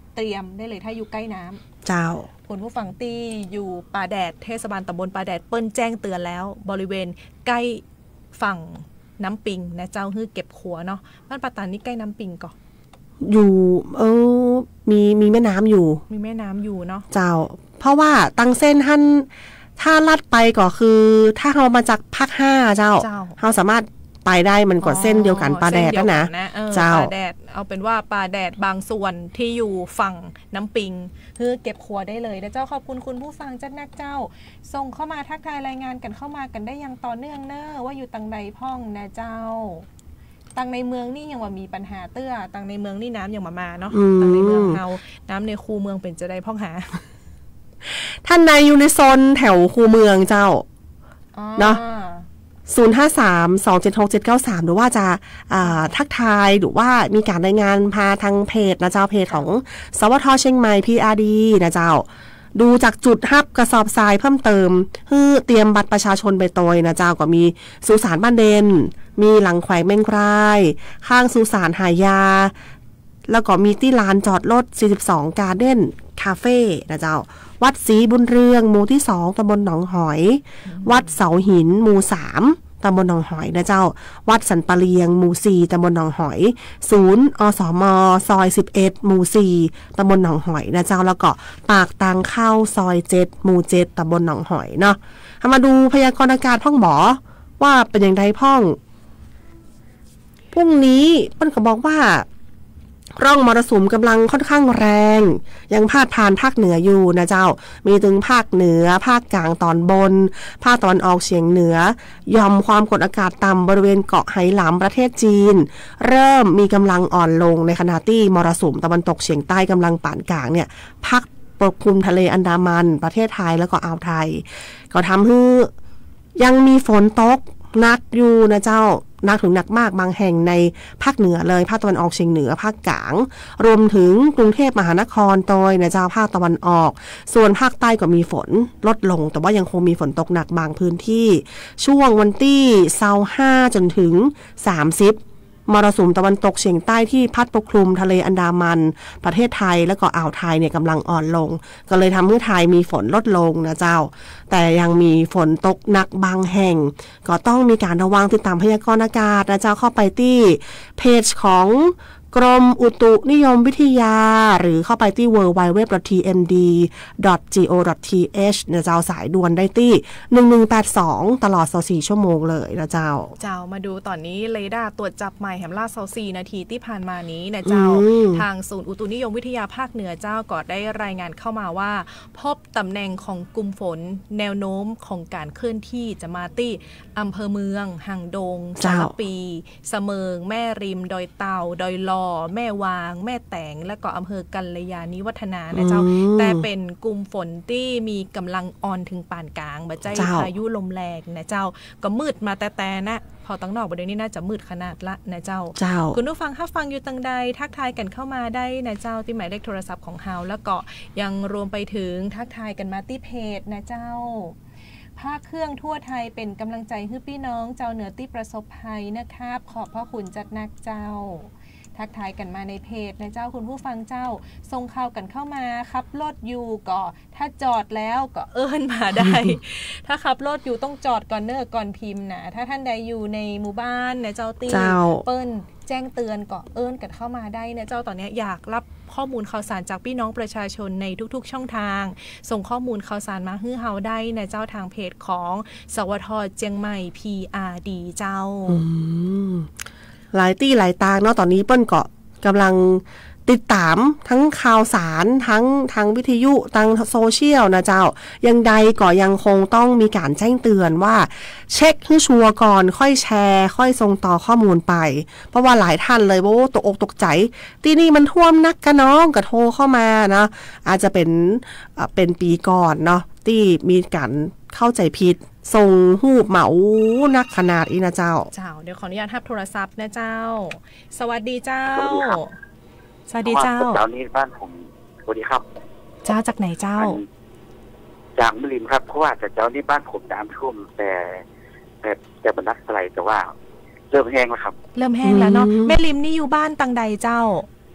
S1: เตรียมได้เลยถ้าอยู่ใกล้น้ำ
S2: เจ้า
S1: คุณผู้ฟังที่อยู่ป่าแดดเทศบาลตำบลป่าแดดเปิ้นแจ้งเตือนแล้วบริเวณใกล้ฝั่งน้ำปิงนะเจ้าฮือเก็บขัวเนาะบ้านปาตานนี่ใกล้น้ำปิงก่อ
S2: อยู่เออมีมีแม่น้ำอยู่
S1: มีแม่น้ำอยู่เนาะ
S2: เจ้าเพราะว่าตังเส้นท่านถ้าลัดไปก็คือถ้าเรามาจากภาคห้าเจ้าเราสามารถไปได้มันกว่าเส้นเดียวกันปลาแดดนะนะ
S1: เจ้าปลาแดดเอาเป็นว่าปลาแดดบางส่วนที่อยู่ฝั่งน้ำปิงคือเก็บขัวได้เลยนะเจ้าขอบคุณคุณผู้ฟังจัดนักเจ้าส่งเข้ามาทักทายรายงานกันเข้ามากันได้อย่างต่อเนื่องเนอะว่าอยู่ตังใดพ่องนะเจ้าตังในเมืองนี่ยังว่ามีปัญหาเตื้อตังในเมืองนี่น้ำยังมามาเนาะตังในเมืองเฮาน้ำในคูเมืองเป็นจะได้พ่องหา
S2: ท่านในอยู่ในโซนแถวคูเมืองเจ้าเนาะศูนย์ ห้า สาม สอง เจ็ด หก เจ็ด เก้า สามหรือว่าจะทักทายหรือว่ามีการรายงานพาทางเพจนะเจ้าเพจของสวทเชียงใหม่ พี อาร์ ดี นะเจ้าดูจากจุดฮับกระสอบทรายเพิ่มเติมคือเตรียมบัตรประชาชนไปตอยนะเจ้าก็มีสุสานบ้านเด่นมีหลังแขวงเม่งครายข้างสุสานหายาแล้วก็มีที่ลานจอดรถสี่สิบสองการ์เด้นคาเฟ่นะเจ้าวัดศรีบุญเรืองหมู่ที่สองตำบลหนองหอยวัดเสาหินหมู่สามตำบลหนองหอยนะเจ้าวัดสันปะเลียงหมู่สี่ตำบลหนองหอยศูนย์อสมซอยสิบเอ็ดหมู่สี่ตำบลหนองหอยนะเจ้าแล้วก็ปากทางเข้าซอยเจ็ดหมู่เจ็ดตำบลหนองหอยเนาะมาดูพยากรณ์อากาศพ่องหมอว่าเป็นอย่างไรพ่องพรุ่งนี้เปิ้นก็บอกว่าร่องมรสุมกำลังค่อนข้างแรงยังพาดผ่านภาคเหนืออยู่นะเจ้ามีถึงภาคเหนือภาคกลางตอนบนภาคตะวันออกเฉียงเหนือยอมความกดอากาศต่ำบริเวณเกาะไหหลำประเทศจีนเริ่มมีกำลังอ่อนลงในขณะที่มรสุมตะวันตกเฉียงใต้กำลังปานกลางเนี่ยพักปกคลุมทะเลอันดามันประเทศไทยแล้วก็อ่าวไทยก็ทำให้ยังมีฝนตกหนักอยู่นะเจ้าหนักถึงหนักมากบางแห่งในภาคเหนือเลยภาคตะวันออกเฉียงเหนือภาคกลางรวมถึงกรุงเทพมหานครโดยนะเจ้าภาคตะวันออกส่วนภาคใต้ก็มีฝนลดลงแต่ว่ายังคงมีฝนตกหนักบางพื้นที่ช่วงวันที่ยี่สิบห้าจนถึงสามสิบมรสุมตะวันตกเฉียงใต้ที่พัดปกคลุมทะเลอันดามันประเทศไทยและก็อ่าวไทยเนี่ยกำลังอ่อนลงก็เลยทำให้ไทยมีฝนลดลงนะเจ้าแต่ยังมีฝนตกหนักบางแห่งก็ต้องมีการระวังติดตามพยากรณ์อากาศนะเจ้าเข้าไปที่เพจของกรมอุตุนิยมวิทยาหรือเข้าไปที่ ดับเบิลยู ดับเบิลยู ดับเบิลยู ดอท ที เอ็ม ดี ดอท จี โอ ดอท ที เอช นะเจ้าสายด่วนได้ที่หนึ่งหนึ่งแปดสองตลอดสี่ชั่วโมงเลยนะเจ้า
S1: เจ้ามาดูตอนนี้เรดาร์ตรวจจับใหม่แหมล่าเซาสี่นาทีที่ผ่านมานี้นะเจ้าทางศูนย์อุตุนิยมวิทยาภาคเหนือเจ้าก็ได้รายงานเข้ามาว่าพบตำแหน่งของกลุ่มฝนแนวโน้มของการเคลื่อนที่จะมาที่อำเภอเมืองหางดงสารปีเสมิงแม่ริมดอยเต่าดอยลอแม่วางแม่แตงและก็อำเภอกัลยาณิวัฒนานะเจ้าแต่เป็นกลุ่มฝนที่มีกำลังอ่อนถึงปานกลางบ่ใจพายุลมแรงนะเจ้าก็มืดมาแต่แต่นะพอตั้งนอกประเด็นนี้น่าจะมืดขนาดละนะเจ้าคุณผู้ฟังถ้าฟังอยู่ตังใดทักทายกันเข้ามาได้นะเจ้าที่หมายเลขโทรศัพท์ของเฮาแล้วก็ยังรวมไปถึงทักทายกันมาที่เพจนะเจ้าภาคเครื่องทั่วไทยเป็นกำลังใจให้พี่น้องเจ้าเหนือที่ประสบภัยนะครับขอบพระคุณจัดนักเจ้าทักทายกันมาในเพจนะเจ้าคุณผู้ฟังเจ้าส่งข่าวกันเข้ามาขับรถอยู่ก็ถ้าจอดแล้วก็เอิ้นมาได้ ถ้าขับรถอยู่ต้องจอดก่อนเนอะก่อนพิมพ์นะถ้าท่านใดอยู่ในหมู่บ้านนะเจ้าตีเปิ้ลแจ้งเตือนก็เอิ้นกันเข้ามาได้นะเจ้าตอนนี้อยากรับข้อมูลข่าวสารจากพี่น้องประชาชนในทุกๆช่องทางส่งข้อมูลข่าวสารมาฮื้อเฮาได้นะเจ้าทางเพจของสวทเจียงใหม่ พี อาร์ ดี เจ้า
S2: หลายตี้หลายตาเนาะตอนนี้เปิ้ลก็กำลังติดตามทั้งข่าวสารทั้งทางวิทยุทางโซเชียลนะเจ้ายังใดก็ยังคงต้องมีการแจ้งเตือนว่าเช็คให้ชัวร์ก่อนค่อยแชร์ค่อยส่งต่อข้อมูลไปเพราะว่าหลายท่านเลยว่าตกอกตกใจที่นี่มันท่วมนักกะน้องก็โทรเข้ามานะอาจจะเป็นเป็นปีก่อนเนาะที่มีการเข้าใจผิดส่งหูบเหมานักขนาดอีนะเจ้า
S1: เจ้าเดี๋ยวขออนุญาตทับโทรศัพท์นะเจ้าสวัสดีเจ้าสวัสดีเจ้า
S5: เจ้านี้บ้านผมสวัสดีครับ
S1: เจ้าจากไหนเจ้า
S5: จากมะริมครับเพราะว่าแต่เจ้านี้บ้านผมน้ำท่วมแต่แต่แต่บรรลักอะไรแต่ว่าเริ่มแห้งแล้วครับ
S1: เริ่มแห้งแล้วเนาะแม่ริมนี่อยู่บ้านตังใดเจ้า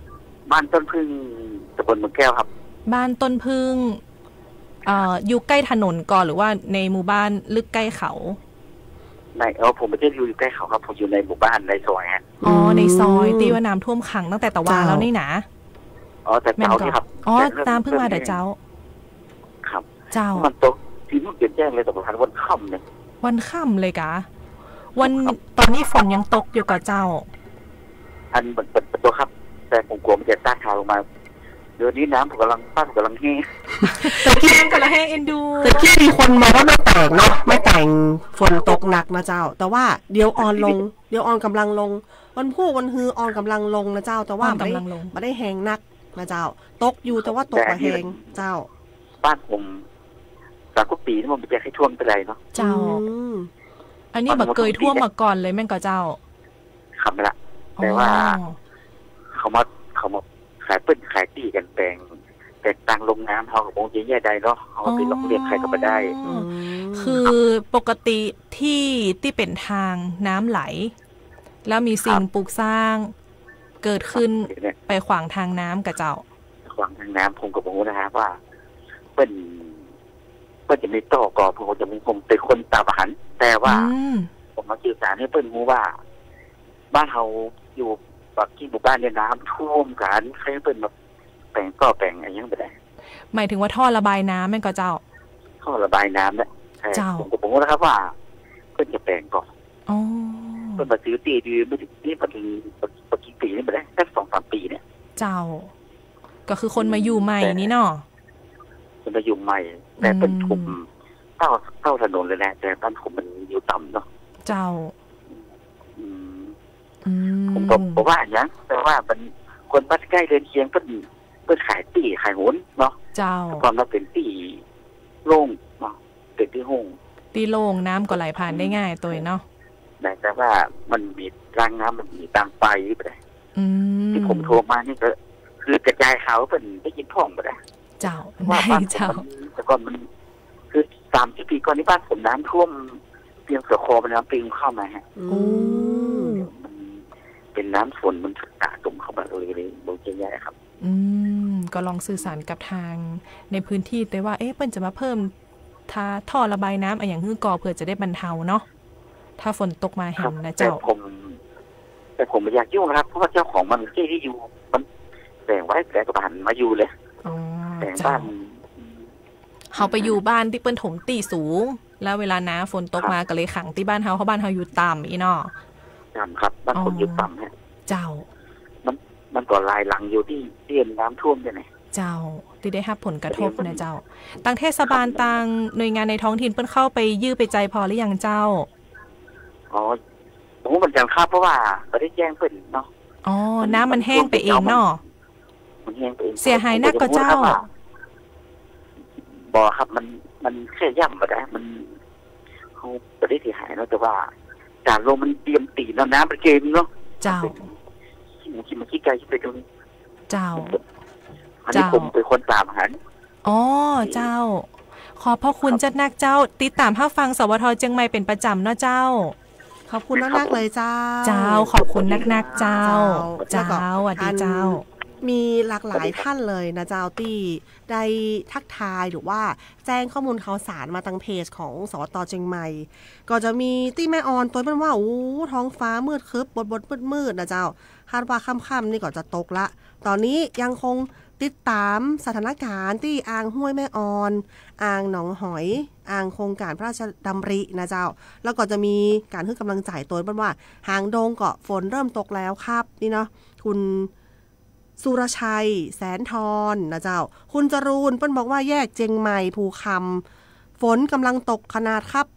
S5: บ้านต้นพึ่งตำบลเมืองแก้วครับ
S1: บ้านต้นพึ่งเอ่ออยู่ใกล้ถนนก่อนหรือว่าในหมู่บ้านลึกใกล้เขา
S5: ในเออผมไม่ได้อยู่ใกล้เขาครับผมอยู่ในหมู่บ้านในซอยฮะ
S1: อ๋อในซอยตีว่าน้ำท่วมขังตั้งแต่ตะวันแล้วนี่นะ
S5: อ๋อแต่เจ้าที่ครับ
S1: อ๋อตามเพิ่งมาแต่เจ้า
S5: ครับ
S1: เจ้า
S5: มันตกที่นู่นเปลี่ยนแจ้งเลยแต่ประธานวันค่ำเนี่ย
S1: วันค่ำเลยกะวันตอนนี้ฝนยังตกอยู่กับเจ้า
S5: อันเป็นเป็นตัวครับแต่ผมกลัวมันจะต้านทานลงมาเดี๋ยวนี้น้ำผมกำลังป้าผมกำลังแห้ง
S1: แต่ที่น้ำกำลังแห้งเอ็นดู
S2: แต่ที่มีคนมองว่าไม่แต่งเนาะไม่แต่งฝนตกหนักนะเจ้าแต่ว่าเดี๋ยวอ่อนลงเดี๋ยวอ่อนกำลังลงวันพูวันฮืออ่อนกำลังลงนะเจ้าแต่ว่าไม่ไม่ได้แห้งนักนะเจ้าตกอยู่แต่ว่าตกกว่าแห้งเจ้า
S5: บ้านผมสามกุปีนี่มันเป็นแค่ให้ท่วมไปเลยเนาะ
S1: เจ้าอันนี้แบบเคยท่วมมาก่อนเลยแม่งก็เจ้า
S5: ครับไม่ละแต่ว่าเขามาเขามาขายเปิ้ลขายตีกันแปลงแต่ตังลงน้ำเขากับวงแย่ๆได้เนาะเขาไปลงเรียนใครก็ไม่ได้
S1: คือปกติที่ที่เป็นทางน้ำไหลแล้วมีสิ่งปลูกสร้างเกิดขึ้นไปขวางทางน้ำกับเจ้า
S5: ขวางทางน้ำผมกับผมนะครับว่าเปิ้ลเปิ้ลจะมีต่อกอผมจะมีผมเป็นคนตาบหันแต่ว่าผมมาสื่อสารให้เปิ้ลรู้ว่าบ้านเขาอยู่ปากที่หมู่บ้านเนี่ยน้ำท่วมกันใครเปิ้ลมาแปลงก็แปลงอะไรยังไม่ได้
S1: หมายถึงว่าท่อระบายน้ำแม่ก็เจ้า
S5: ท่อระบายน้ำเนี่ยผมกับผมนะครับว่าเปิ้ลจะแปลงก่อนเปิ้ลมาซื้อตีดีไม่ถึงนี่ปัจจุบันปัจจุบันปีนี่ไม่ได้แค่สองสามปีเนี่ย
S1: เจ้าก็คือคนมาอยู่ใหม่นี่เนาะ
S5: คนมาอยู่ใหม่แต่เป็นถุมเต้าเต้าถนนเลยแหละแต่ต้นถุมมันอยู่ต่ำเนาะ
S1: เจ้า
S5: ผมก็บอกว่าอย่างนี้แต่ว่ามันคนบ้านใกล้เรือนเคียงก็เพื่อขายตีขายหุนเนาะ
S1: เจ้า
S5: ความเราเป็นตีโล่งเนาะเป็นที่ห้อง
S1: ตีโล่งน้ำก็ไหลผ่านได้ง่ายตัวเนาะ
S5: แต่ว่ามันมีรางน้ำมันมีตามไปไปเลยที่ผมโทรมานี่ก็คือกระจายข่าวเป็นได้ยินพ่องไปเลย
S1: เจ้า
S5: ว่าบ้านผมแต่ก่อนมันคือสามสิบปีก่อนนี้บ้านผมน้ำท่วมเพียงเสือคอเป็นน้ำปิงเข้ามาฮะมันเป็นน้ำฝนมันตะตุ่มเข้ามาเลยเลยบางทีใหญ่ครับ
S1: อืมก็ลองสื่อสารกับทางในพื้นที่แต่ว่าเอ๊ะเปิ้ลจะมาเพิ่มท่าท่อระบายน้ำอะไรอย่างฮื้อกอเพื่อจะได้บรรเทาเนาะถ้าฝนตกมาแห้งนะเจ้า
S5: แต่ผมแต่ผมไม่อยากยุ่งนะครับเพราะว่าเจ้าของมันที่ที่อยู่มันแต่งไว้แต่ก็ผ่านมาอยู่เลยแต่บ้าน
S1: เขาไปอยู่บ้านที่เปิ้นถมตีสูงแล้วเวลาน้ำฝนตกมาก็เลยขังที่บ้านเขาเพราะบ้านเขาอยู่ต่ำอีเนาะ
S5: ต่ำครับบ้านคนอยู่ต่ำฮะ
S1: เจ้า
S5: มันมันก่อลายหลังอยู่ที่เตียนน้ำท่วมยังไง
S1: เจ้าที่ได้รับผลกระทบนะเจ้าต่างเทศบาลต่างหน่วยงานในท้องถิ่นเปิ้นเข้าไปยื้อไปใจพอหรือยังเจ้า
S5: อ๋อผมว่ามันจะครับเพราะว่าไม่ได้แจ้งเพิ่นเนาะ
S1: อ๋อน้ำมันแห้งไปเองเนาะ
S5: มันแห้งไปเอง
S1: เสียหายนักก็เจ้า
S5: บ่ครับมันมันแค่ย่ำมาได้มันเขาไม่ได้เสียหายเนาะแต่ว่าการลงมันเตรียมตีน้ำน้ำมันเกมเนาะ
S1: เจ้า
S5: มันคิดมันคิดไกลคิดไปตรงนี้
S1: เจ้า
S5: อันนี้ผมเป็นคนตามหัน
S1: อ๋อเจ้าขอบพระคุณจัดนักเจ้าติดตามห้าฟังสวทเชียงใหม่เป็นประจำเนาะเจ้า
S2: ขอบคุณนักๆเลยเจ้า
S1: เจ้าขอบคุณนักๆเจ้าเจ้าสวัสดีเจ้า
S2: มีหลากหลายท่านเลยนะเจ้าที่ได้ทักทายหรือว่าแจ้งข้อมูลข่าวสารมาทางเพจของสวทเชียงใหม่ก็จะมีตี้แม่ออนตัวมันว่าโอ้ท้องฟ้ามืดครึบบดบดมืดมืดนะเจ้าคาดว่าค่ำๆนี่ก็จะตกละตอนนี้ยังคงติดตามสถานการณ์ที่อ่างห้วยแม่ออนอ่างหนองหอยอ่างโครงการพระราชดำรินะเจ้าแล้วก็จะมีการให้กำลังใจตัวมันว่าหางดงเกาะฝนเริ่มตกแล้วครับนี่เนาะคุณสุรชัยแสนทรนะเจ้าคุณจรูนเปิ้นบอกว่าแยกเจียงใหม่ภูคำฝนกำลังตกขนาดครับ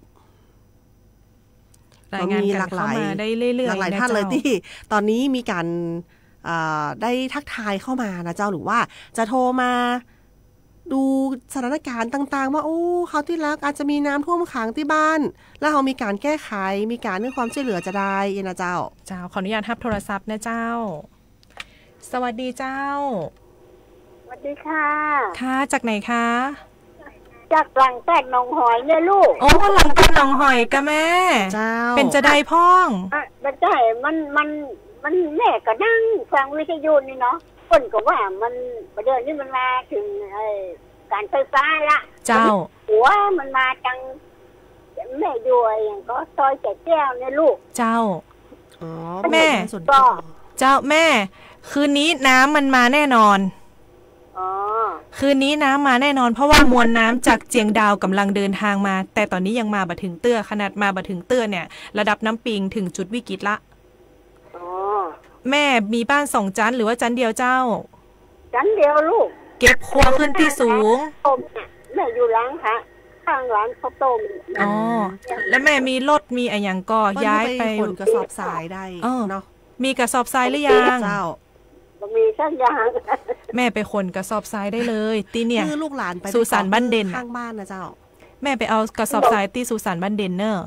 S1: รายงานกันเข้ามาได้เรื่อยๆหล
S2: ากหลายท่านเลยที่ตอนนี้มีการได้ทักทายเข้ามานะเจ้าหรือว่าจะโทรมาดูสถานการณ์ต่างๆว่าโอ้เขาที่แล้วอาจจะมีน้ำท่วมขังที่บ้านแล้วเขามีการแก้ไขมีการให้ความช่วยเหลือจะได้นะเจ้า
S1: เจ้าขออนุญาตรับโทรศัพท์นะเจ้าสวัสดีเจ้า
S3: สวัสดีค่ะ
S1: ค่ะจากไหนคะ
S3: จากหลังแตกหนองหอยเนี่ยลูก
S1: โอ้หลังแตกหนองหอยกะแม่
S2: เจ้า
S1: เป็นจะได้พ่อง
S3: อ่ะไม่ใช่มันมันมันแม่ก็นั่งฟังวิทยุนี่เนาะคนก็ว่ามันประเดี๋ยวนี้มันมาถึงไอ้การไฟฟ้าละ
S1: เจ้า
S3: หัวมันมาจังแม่อยู่อย่างก็ซอยแก่แก้วเนี่ยลูก
S1: เจ้า
S2: อ๋อ
S1: แม่
S3: ก็
S1: เจ้าแม่คืนนี้น้ำมันมาแน่นอน
S3: อ๋อ
S1: คืนนี้น้ำมาแน่นอนเพราะว่ามวลน้ำจากเจียงดาวกำลังเดินทางมาแต่ตอนนี้ยังมาบ่ถึงเตื้อขนาดมาบ่ถึงเตื้อเนี่ยระดับน้ำปิงถึงจุดวิกฤตละ
S3: อ๋อ
S1: แม่มีบ้านสองชั้นหรือว่าชั้นเดียวเจ้า
S3: ชั้นเดียวลูก
S1: เก็บครัวขึ้นที่สูง
S3: แม่อยู่ร้านค่ะข้างร้านข้าวต้ม
S1: อ๋อแล้วแม่มีรถมีอะไรอย่างก็ย้ายไป
S2: ขนกระสอบทรายได้เนาะ
S1: มีกระสอบทรายหรือยัง
S2: เจ้า
S3: มีสักอย่าง
S1: แม่ไปขนกระสอบทรายได้เลยตีเนี่ย
S2: คือลูกหลานไป
S1: สุสานบ้านเด่น
S2: ข้างบ้านนะเจ้า
S1: แม่ไปเอากระสอบทรายที่สุสานบ้านเด่นเนอะ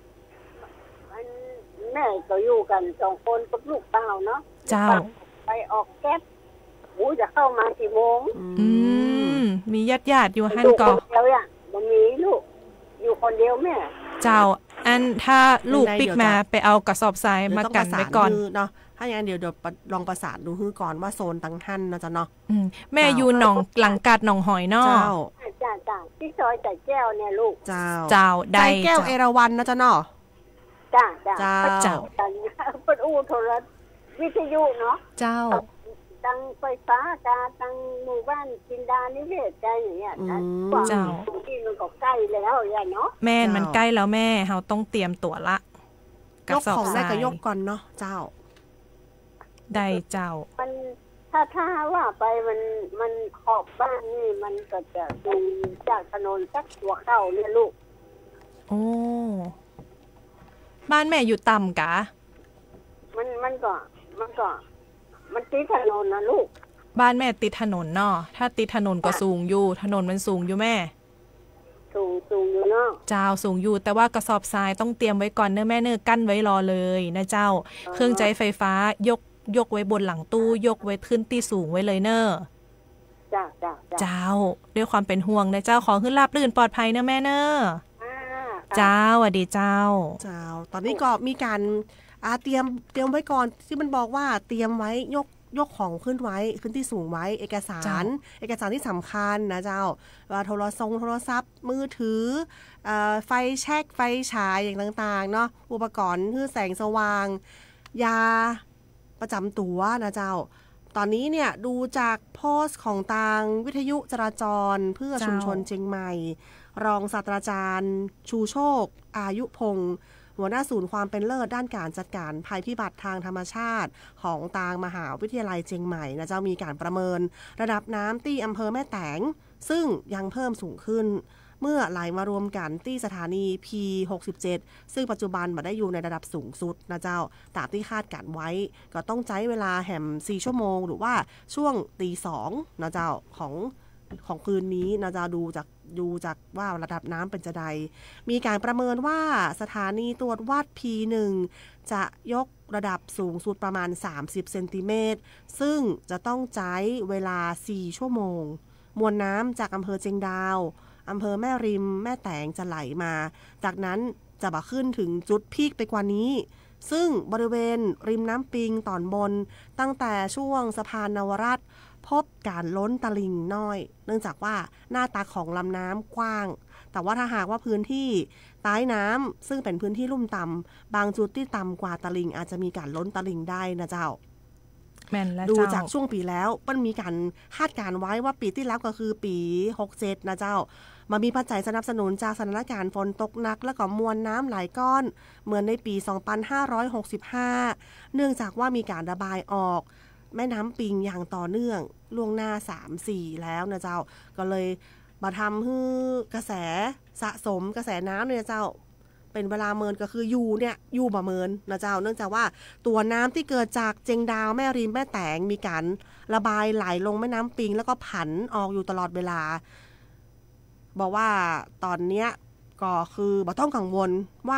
S3: แม่ก็อยู่กันสองคนกับลูกเต้าเนาะ
S1: เจ้า
S3: ไปออกแก๊สโอ้จะเข้ามากี่โมง
S1: อืมมีญาติญาติอยู่ฮั่นก่อ
S3: เดียวอ่ะบ่มีลูกอยู่คนเดียวแม่
S1: เจ้าอันถ้าลูกปิกมาไปเอากระสอบทรายมากันไว้ก่อน
S2: เนาะถ้าอย่างนั้นเดี๋ยวเดี๋ยวลองประสานดูฮื้อก่อนว่าโซนตังหันนะจ๊ะเนาะ
S1: แม่อยู่หนองหลังกาดหนองหอยเนาะ
S3: เจ้าจ้าจ้าที่ซอยใจแก้วเนี่ยลูก
S2: เจ้า
S1: เจ้า
S2: ใจแก้วเอราวัณนะจ๊ะเนาะ
S3: จ้าจ้า
S2: เจ้า
S1: เจ้า
S3: เป็นอู่โทรวิทยุเนาะ
S1: เจ้า
S3: ตังไฟฟ้าการตังหมู่บ้านจินดานิเวศใจอย่างเงี้ยนะ
S1: เจ้า
S3: ที่มันก็ใกล้แล้วอย่างเนาะ
S1: แม่มันใกล้แล้วแม่เราต้องเตรียมตัวละ
S2: กระสอบทรายก็ยกก่อนเนาะเจ้า
S1: ได้เจ้า
S3: มันถ้าถ้าว่าไปมันมันขอบบ้านนี่มันก็จะดูจากถนนสักหัวเข้าเนี่ยลูก
S1: โอ้บ้านแม่อยู่ต่ำกะ
S3: มันมันก็มันก็มันติดถนนนะลูก
S1: บ้านแม่ติดถนนเนาะถ้าติดถนนก็สูงอยู่ถนนมันสูงอยู่แม่
S3: สูงสูงอยู่เนาะ
S1: เจ้าสูงอยู่แต่ว่ากระสอบทรายต้องเตรียมไว้ก่อนเนอะแม่เนอะกั้นไว้รอเลยนะเจ้าเครื่องใช้ไฟฟ้ายกยกไว้บนหลังตู้ยกไว้ขึ้นที่สูงไว้เลยเนอะ
S3: จ้าจ้า
S1: เจ้าด้วยความเป็นห่วงนะเจ้าขอขึ้นราบรื่นปลอดภัยเนอะแม่เนอะเจ้าสวัสดีเจ้า
S2: เจ้าตอนนี้ก็มีการอาเตรียมเตรียมไว้ก่อนที่มันบอกว่าเตรียมไว้ยกยกของขึ้นไว้ขึ้นที่สูงไว้เอกสารเอกสารที่สำคัญนะเจ้าว่าโทรศัพท์โทรศัพท์มือถือไฟแช็กไฟฉายอย่างต่างๆเนาะอุปกรณ์เพื่อแสงสว่างยาประจำตัวนะเจ้าตอนนี้เนี่ยดูจากโพสต์ของทางวิทยุจราจรเพื่อชุมชนเชียงใหม่รองศาสตราจารย์ชูโชคอายุพงศ์หัวหน้าศูนย์ความเป็นเลิศด้านการจัดการภัยพิบัติทางธรรมชาติของทางมหาวิทยาลัยเชียงใหม่นะเจ้ามีการประเมินระดับน้ำที่อำเภอแม่แตงซึ่งยังเพิ่มสูงขึ้นเมื่อไหลมารวมกันที่สถานี พี หกสิบเจ็ด ซึ่งปัจจุบันมาได้อยู่ในระดับสูงสุดนะเจ้าตามที่คาดการไว้ก็ต้องใช้เวลาแหมสี่ชั่วโมงหรือว่าช่วงตีสองนะเจ้าของของคืนนี้นะเจ้าดูจากดูจากว่าระดับน้ำเป็นจะใดมีการประเมินว่าสถานีตรวจวัด พี หนึ่ง จะยกระดับสูงสุดประมาณสามสิบเซนติเมตรซึ่งจะต้องใช้เวลาสี่ชั่วโมงมวลน้ำจากอำเภอเชียงดาวอำเภอแม่ริมแม่แตงจะไหลมาจากนั้นจะบ่ขึ้นถึงจุดพีคไปกว่านี้ซึ่งบริเวณริมน้ำปิงตอนบนตั้งแต่ช่วงสะพานนวรัตน์พบการล้นตลิ่งน้อยเนื่องจากว่าหน้าตาของลำน้ำกว้างแต่ว่าถ้าหากว่าพื้นที่ใต้น้ำซึ่งเป็นพื้นที่ลุ่มต่ำบางจุดที่ต่ำกว่าตลิ่งอาจจะมีการล้นตลิ่งได้นะเจ้าดูจากช่วงปีแล้วมันมีการคาดการไว้ว่าปีที่แล้วก็คือปีหกสิบเจ็ดนะเจ้ามามีปัจจัยสนับสนุนจากสถานการณ์ฝนตกหนักและก็มวลน้ำหลายก้อนเหมือนในปีสองพันห้าร้อยหกสิบห้าเนื่องจากว่ามีการระบายออกแม่น้ำปิงอย่างต่อเนื่องล่วงหน้า สาม สี่ แล้วนะเจ้าก็เลยมาทำให้กระแสสะสมกระแสน้ำเนี่ยเจ้าเป็นเวลาเมินก็คืออยู่เนี่ยอยู่บ่เมินนะเจ้าเนื่องจากว่าตัวน้ำที่เกิดจากเจียงดาวแม่ริมแม่แตงมีการระบายไหลลงแม่น้ำปิงแล้วก็ผันออกอยู่ตลอดเวลาบอกว่าตอนเนี้ยก็คือบ่ต้องกังวลว่า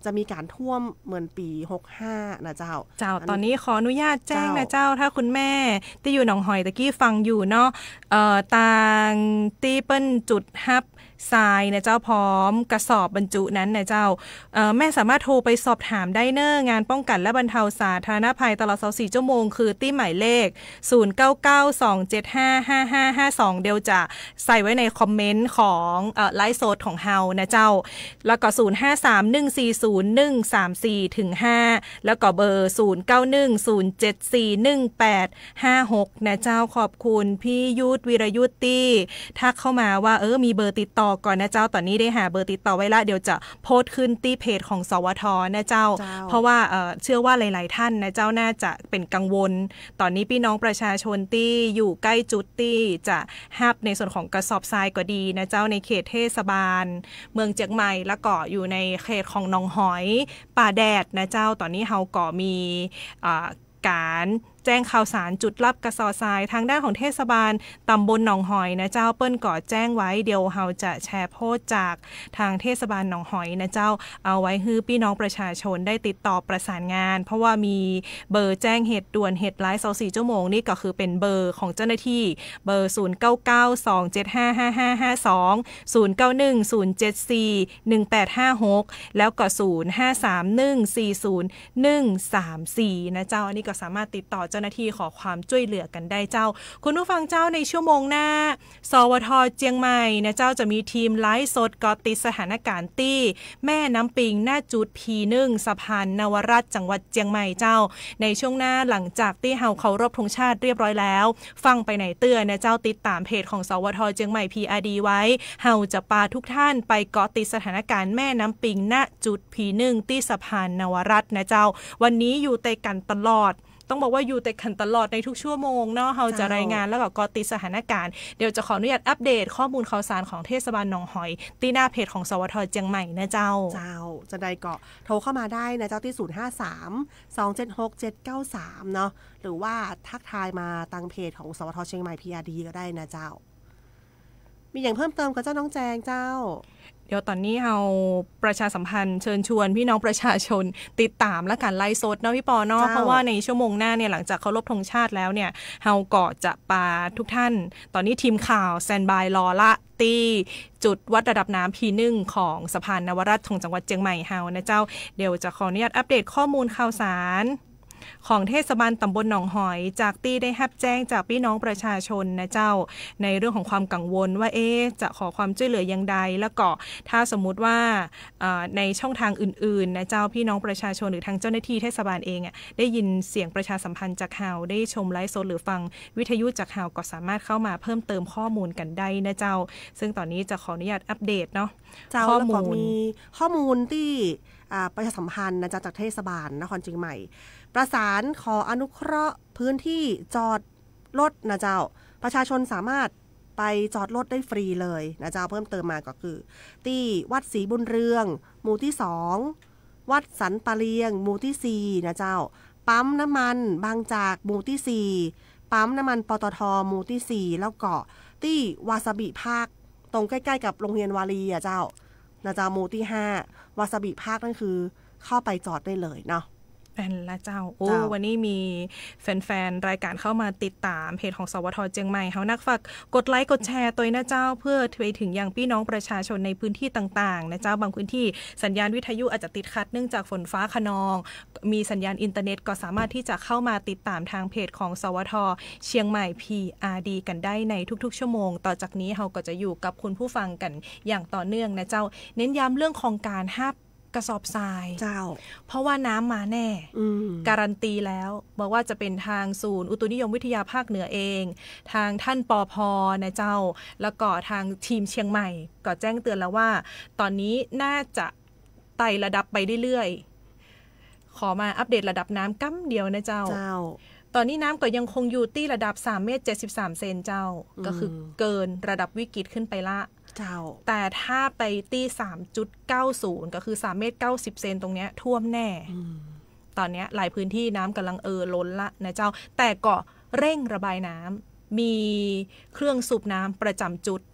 S2: จะมีการท่วมเหมือนปีหกสิบห้านะเจ้า
S1: เจ้าตอนนี้ขออนุญาตแจ้งนะเจ้าถ้าคุณแม่ที่อยู่หนองหอยตะกี้ฟังอยู่เนาะเอ่อต่างตีเปิ้นจุดฮับทรายนะเจ้าพร้อมกระสอบบรรจุนั้นนะเจ้าแม่สามารถโทรไปสอบถามได้เนอร์งานป้องกันและบรรเทาสาธารณภัยตลอดยี่สิบสี่ชั่วโมงคือตี้หมายเลขศูนย์ เก้า เก้า สอง เจ็ด ห้า ห้า ห้า ห้า สองเดี๋ยวจะใส่ไว้ในคอมเมนต์ของเอ่อไลฟ์สดของเฮานะเจ้าแล้วก็ศูนย์ ห้า สาม หนึ่ง สี่ ศูนย์ หนึ่ง สาม สี่ ถึง ห้าแล้วก็เบอร์ศูนย์ เก้า หนึ่ง ศูนย์ เจ็ด สี่ หนึ่ง แปด ห้า หกนะเจ้าขอบคุณพี่ยุทธวีรยุทธตี้ทักเข้ามาว่าเออมีเบอร์ติดต่อก่อนนะเจ้าตอนนี้ได้หาเบอร์ติดต่อไว้ละเดี๋ยวจะโพสต์ขึ้นที่เพจของสวทนะเจ้าเพราะว่าเอ่อเชื่อว่าหลายๆท่านนะเจ้าน่าจะเป็นกังวลตอนนี้พี่น้องประชาชนที่อยู่ใกล้จุดที่จะฮับในส่วนของกระสอบทรายก็ดีนะเจ้าในเขตเทศบาลเมืองเจียงใหม่แล้วก็อยู่ในเขตของหนองหอยป่าแดดนะเจ้าตอนนี้เฮาก็มีอ่าการแจ้งข่าวสารจุดรับกระสอบทรายทางด้านของเทศบาลตำบลหนองหอยนะเจ้าเปิ้ลก่อแจ้งไว้เดี๋ยวเฮาจะแชร์โพสต์จากทางเทศบาลหนองหอยนะเจ้าเอาไว้ให้พี่น้องประชาชนได้ติดต่อประสานงานเพราะว่ามีเบอร์แจ้งเหตุด่วนเหตุร้ายยี่สิบสี่ชั่วโมงนี่ก็คือเป็นเบอร์ของเจ้าหน้าที่เบอร์ศูนย์ เก้า เก้า สอง เจ็ด ห้า ห้า ห้า ห้า สอง ศูนย์ เก้า หนึ่ง ศูนย์ เจ็ด สี่ หนึ่ง แปด ห้า หกแล้วก็ศูนย์ ห้า สาม หนึ่ง สี่ ศูนย์ หนึ่ง สาม สี่นะเจ้าอันนี้ก็สามารถติดต่อเจ้าหน้าที่ขอความช่วยเหลือกันได้เจ้าคุณผู้ฟังเจ้าในชั่วโมงหน้าสวทเจียงใหม่นะเจ้าจะมีทีมไลฟ์สดเกาะติดสถานการณ์ตี้แม่น้ำปิงหน้าจุด พี หนึ่ง สะพานนวรัตน์จังหวัดเจียงใหม่เจ้าในช่วงหน้าหลังจากที่เฮาเคารพธงชาติเรียบร้อยแล้วฟังไปไหนเตือนนะเจ้าติดตามเพจของสวทเจียงใหม่ พี อาร์ ดี ไว้เฮาจะพาทุกท่านไปเกาะติดสถานการณ์แม่น้ำปิงณจุด พี หนึ่ง ที่สะพานนวรัตน์นะเจ้าวันนี้อยู่เตกันตลอดต้องบอกว่าอยู่แต่ขันตลอดในทุกชั่วโมงเนาะเราจะรายงานแล้วก็กอติดสถานการณ์เดี๋ยวจะขออนุญาตอัปเดตข้อมูลข่าวสารของเทศบาลหนองหอยตีหน้าเพจของสวทเจียงใหม่นะเจ้า
S2: เจ้าจะได้ก็โทรเข้ามาได้นะเจ้าที่ศูนย์ ห้า สาม สอง เจ็ด หก เจ็ด เก้า สามเนาะหรือว่าทักทายมาตังเพจของสวทเชียงใหม่ พี อาร์ ดี ก็ได้นะเจ้ามีอย่างเพิ่มเติมกับเจ้าน้องแจงเจ้า
S1: เดี๋ยวตอนนี้เราประชาสัมพันธ์เชิญชวนพี่น้องประชาชนติดตามและการไลฟ์สดเนาะพี่ปอเนาะเพราะว่าในชั่วโมงหน้าเนี่ยหลังจากเคารพธงชาติแล้วเนี่ยเราก็จะปาทุกท่านตอนนี้ทีมข่าวแซนบายรอละตีจุดวัดระดับน้ำ พี หนึ่ง ของสะพานนวรัตน์ของจังหวัดเชียงใหม่เฮานะเจ้าเดี๋ยวจะขออนุญาตอัปเดตข้อมูลข่าวสารของเทศบาลตำบลหนองหอยจากที่ได้รับแจ้งจากพี่น้องประชาชนนะเจ้าในเรื่องของความกังวลว่าเอ๊ะจะขอความช่วยเหลืออย่างใดแล้วก็ถ้าสมมุติว่าในช่องทางอื่นๆนะเจ้าพี่น้องประชาชนหรือทางเจ้าหน้าที่เทศบาลเองอ่ะได้ยินเสียงประชาสัมพันธ์จากข่าวได้ชมไลฟ์สดหรือฟังวิทยุจากข่าวก็สามารถเข้ามาเพิ่มเติมข้อมูลกันได้นะเจ้าซึ่งตอนนี้จะขออนุญาตอัปเดตเนาะ
S2: ข้อมูลมีข้อมูลที่ประชาสัมพันธ์นะจ๊ะจากเทศบาลนครเชียงใหม่ประสานขออนุเคราะห์พื้นที่จอดรถนะเจ้าประชาชนสามารถไปจอดรถได้ฟรีเลยนะเจ้าเพิ่มเติมมาก็คือที่วัดศรีบุญเรืองหมู่ที่สองวัดสันปะเลียงหมู่ที่สี่นะเจ้าปั๊มน้ำมันบางจากหมู่ที่สี่ปั๊มน้ำมันปตทหมู่ที่สี่แล้วก็ที่วาซาบิภาคตรงใกล้ๆกับโรงเรียนวารีอ่ะเจ้านะเจ้าหมู่ที่ห้าวาซาบิภาคนั่นคือเข้าไปจอดได้เลยเนาะ
S1: แฟนละเจ้าโอ้วันนี้มีแฟนๆรายการเข้ามาติดตามเพจของสวทเจียงใหม่เฮานักฝากกดไลค์กดแชร์ตัวนะเจ้าเพื่อไปถึงยังพี่น้องประชาชนในพื้นที่ต่างๆนะเจ้าบางพื้นที่สัญญาณวิทยุอาจจะติดขัดเนื่องจากฝนฟ้าคะนองมีสัญญาณอินเทอร์เน็ตก็สามารถที่จะเข้ามาติดตามทางเพจของสวทเชียงใหม่ พี อาร์ ดี กันได้ในทุกๆชั่วโมงต่อจากนี้เฮาก็จะอยู่กับคุณผู้ฟังกันอย่างต่อเนื่องนะเจ้าเน้นย้ำเรื่องของการฮับกระสอบทราย
S2: เจ้า
S1: เพราะว่าน้ำมาแน่การันตีแล้วบอกว่าจะเป็นทางศูนย์อุตุนิยมวิทยาภาคเหนือเองทางท่านปภนะเจ้าแล้วก็ทางทีมเชียงใหม่ก็แจ้งเตือนแล้วว่าตอนนี้น่าจะไต่ระดับไปเรื่อยๆขอมาอัปเดตระดับน้ำกั้มเดียวนะเจ้า
S2: เจ้า
S1: ตอนนี้น้ำก็ยังคงอยู่ที่ระดับสามเมตรเจ็ดสิบสามเซนเจ้าก็คือเกินระดับวิกฤตขึ้นไปละ
S2: เจ้า
S1: แต่ถ้าไปที่ สามจุดเก้าศูนย์ ก็คือสามเมตรเก้าสิบเซนตรงเนี้ยท่วมแน่ตอนนี้หลายพื้นที่น้ำกำลังเอ่อล้นละนะเจ้าแต่ก็เร่งระบายน้ำมีเครื่องสูบน้ำประจำจุดแต่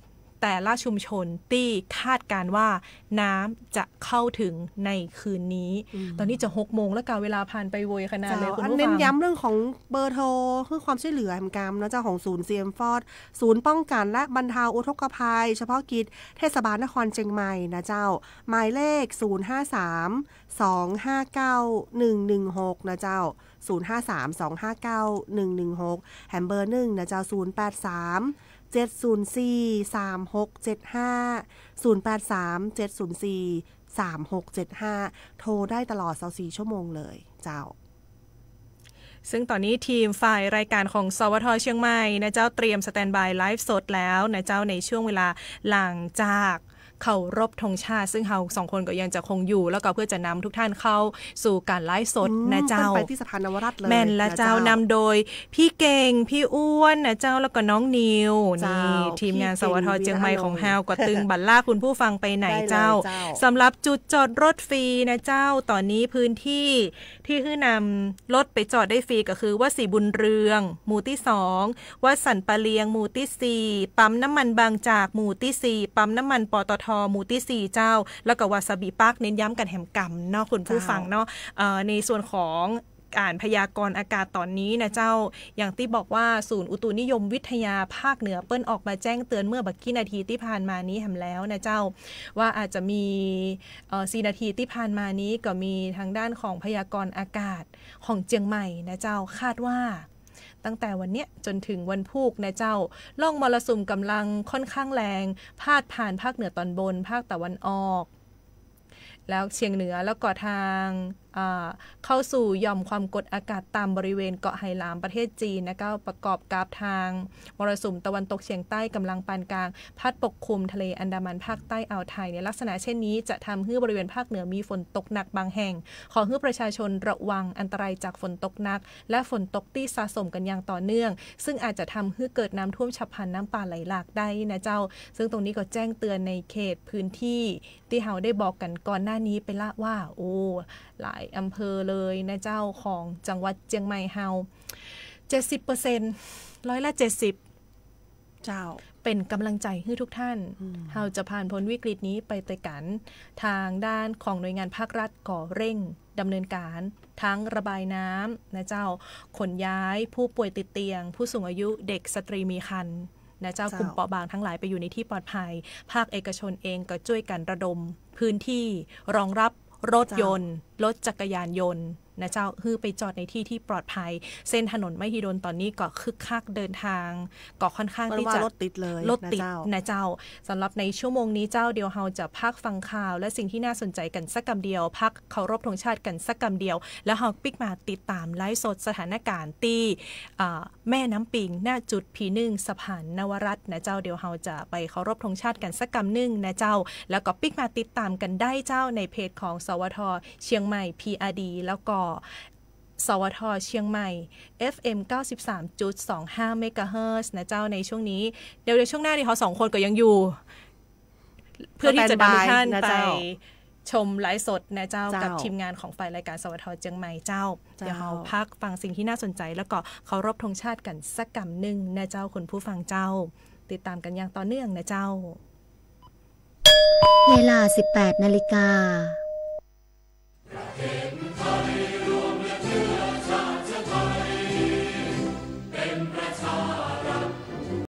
S1: แต่ละชุมชนที่คาดการว่าน้ำจะเข้าถึงในคืนนี้ตอนนี้จะหกโมงแล้วกาเวลาผ่านไปโวยขนาดเลยคุณผู้ฟัง
S2: เน้นย้ำเรื่องของเบอร์โทรเพื่อความช่วยเหลือแห่งกรรมนะเจ้าของศูนย์ ซี เอ็ม ฟอร์ด ศูนย์ป้องกันและบรรเทาอุทกภัยเฉพาะกิจเทศบาลนครเชียงใหม่นะเจ้าหมายเลขศูนย์ ห้า สาม สอง ห้า เก้า หนึ่ง หนึ่ง หกนะเจ้าศูนย์ ห้า สาม สอง ห้า เก้า หนึ่ง หนึ่ง หกแฮมเบอร์หนึ่งนะเจ้าศูนย์ แปด สาม เจ็ด ศูนย์ สี่ สาม หก เจ็ด ห้า ศูนย์ แปด สาม เจ็ด ศูนย์ สี่ สาม หก เจ็ด ห้าโทรได้ตลอดยี่สิบสี่ชั่วโมงเลยเจ้า
S1: ซึ่งตอนนี้ทีมฝ่ายรายการของสวทเชียงใหม่นะเจ้าเตรียมสแตนด์บายไลฟ์สดแล้วนะเจ้าในช่วงเวลาหลังจากเคารพธงชาติซึ่งเราสองคนก็ยังจะคงอยู่แล้วก็เพื่อจะนำทุกท่านเข้าสู่การไลฟ์สดนะเจ้า
S2: ไปที่สะพานนวรัตน์เลย
S1: แม่นและเจ้านำโดยพี่เก่งพี่อ้วนนะเจ้าแล้วก็น้องนิวนี่ทีมงานสวทเชียงใหม่ของเฮาก็ตึงบัลล่าคุณผู้ฟังไปไหนเจ้าสำหรับจุดจอดรถฟรีนะเจ้าตอนนี้พื้นที่ที่คือนำรถไปจอดได้ฟรีก็คือวัดศรีบุญเรืองหมู่ที่สองวัดสันปะเลียงหมู่ที่สี่ปั๊มน้ำมันบางจากหมู่ที่สี่ปั๊มน้ำมันปตทหมู่ที่สี่เจ้าแล้วก็วาซาบิปาร์คเน้นย้ำกันแหมกำเนาะคุณผู้ฟังเนาะในส่วนของอ่านพยากรณ์อากาศตอนนี้นะเจ้าอย่างที่บอกว่าศูนย์อุตุนิยมวิทยาภาคเหนือเปิ้นออกมาแจ้งเตือนเมื่อบักกี้นาทีที่ผ่านมานี้แหมแล้วนะเจ้าว่าอาจจะมีเอ่อสี่นาทีที่ผ่านมานี้ก็มีทางด้านของพยากรณ์อากาศของเชียงใหม่นะเจ้าคาดว่าตั้งแต่วันนี้จนถึงวันพุธนะเจ้าล่องมรสุมกำลังค่อนข้างแรงพาดผ่านภาคเหนือตอนบนภาคตะวันออกแล้วเชียงเหนือแล้วก็ทางเข้าสู่หย่อมความกดอากาศต่ำบริเวณเกาะไหหลามประเทศจีนนะคะประกอบกับทางมรสุมตะวันตกเฉียงใต้กำลังปานกลางพัดปกคลุมทะเลอันดามันภาคใต้อ่าวไทยในลักษณะเช่นนี้จะทำให้บริเวณภาคเหนือมีฝนตกหนักบางแห่งขอให้ประชาชนระวังอันตรายจากฝนตกหนักและฝนตกที่สะสมกันอย่างต่อเนื่องซึ่งอาจจะทำให้เกิดน้ำท่วมฉับพลันน้ำป่าไหลหลากได้นะเจ้าซึ่งตรงนี้ก็แจ้งเตือนในเขตพื้นที่ที่เราได้บอกกันก่อนหน้านี้ไปละว่าโอ้หลายอำเภอเลยนะเจ้าของจังหวัดเชียงใหม่เฮา เจ็ดสิบเปอร์เซ็นต์ ร้อยละเจ็ดสิบ
S2: เจ้า
S1: เป็นกำลังใจให้ทุกท่านเฮาจะผ่านพ้นวิกฤตนี้ไปด้วยกันทางด้านของหน่วยงานภาครัฐก่อเร่งดำเนินการทั้งระบายน้ำนะเจ้าขนย้ายผู้ป่วยติดเตียงผู้สูงอายุเด็กสตรีมีครรภ์นะเจ้ากลุ่มเปราะบางทั้งหลายไปอยู่ในที่ปลอดภัยภาคเอกชนเองก็ช่วยกันระดมพื้นที่รองรับรถยนต์รถจักรยานยนต์นะเจ้าฮือไปจอดในที่ที่ปลอดภัยเส้นถนนมหิดลตอนนี้ก็คึกคักเดินทางก็ค่อนข้างที่จะ
S2: รถติดเลย
S1: รถติดนะเจ้าสำหรับในชั่วโมงนี้เจ้าเดียวเราจะพักฟังข่าวและสิ่งที่น่าสนใจกันสักกำเดียวพักเคารพธงชาติกันสักกำเดียวแล้วเราปิกมาติดตามไลฟ์สดสถานการณ์ที่แม่น้ำปิงหน้าจุดพีหนึ่งสะพานนวรัตน์นะเจ้าเดี๋ยวเราจะไปเคารพธงชาติกันสักกำหนึ่งนะเจ้าแล้วก็ปิกมาติดตามกันได้เจ้าในเพจของสวทเชียงใหม่ พี อาร์ ดี แล้วก็สวทเชียงใหม่ เอฟ เอ็ม เก้าสิบสามจุดสองห้า เมกะเฮิรตซ์นะเจ้าในช่วงนี้เดี๋ยวในช่วงหน้าที่เขาสองคนก็ยังอยู่เพื่อที่จะนำทุกท่านไปชมไลฟ์สดนะเจ้ากับทีมงานของฝ่ายรายการสวทเชียงใหม่เจ้าเดี๋ยวเราพักฟังสิ่งที่น่าสนใจแล้วก็เคารพธงชาติกันสักกำหนึ่งนะเจ้าคุณผู้ฟังเจ้าติดตามกันอย่างต่อเนื่องนะเจ้า
S6: เวลา สิบแปดนาฬิกา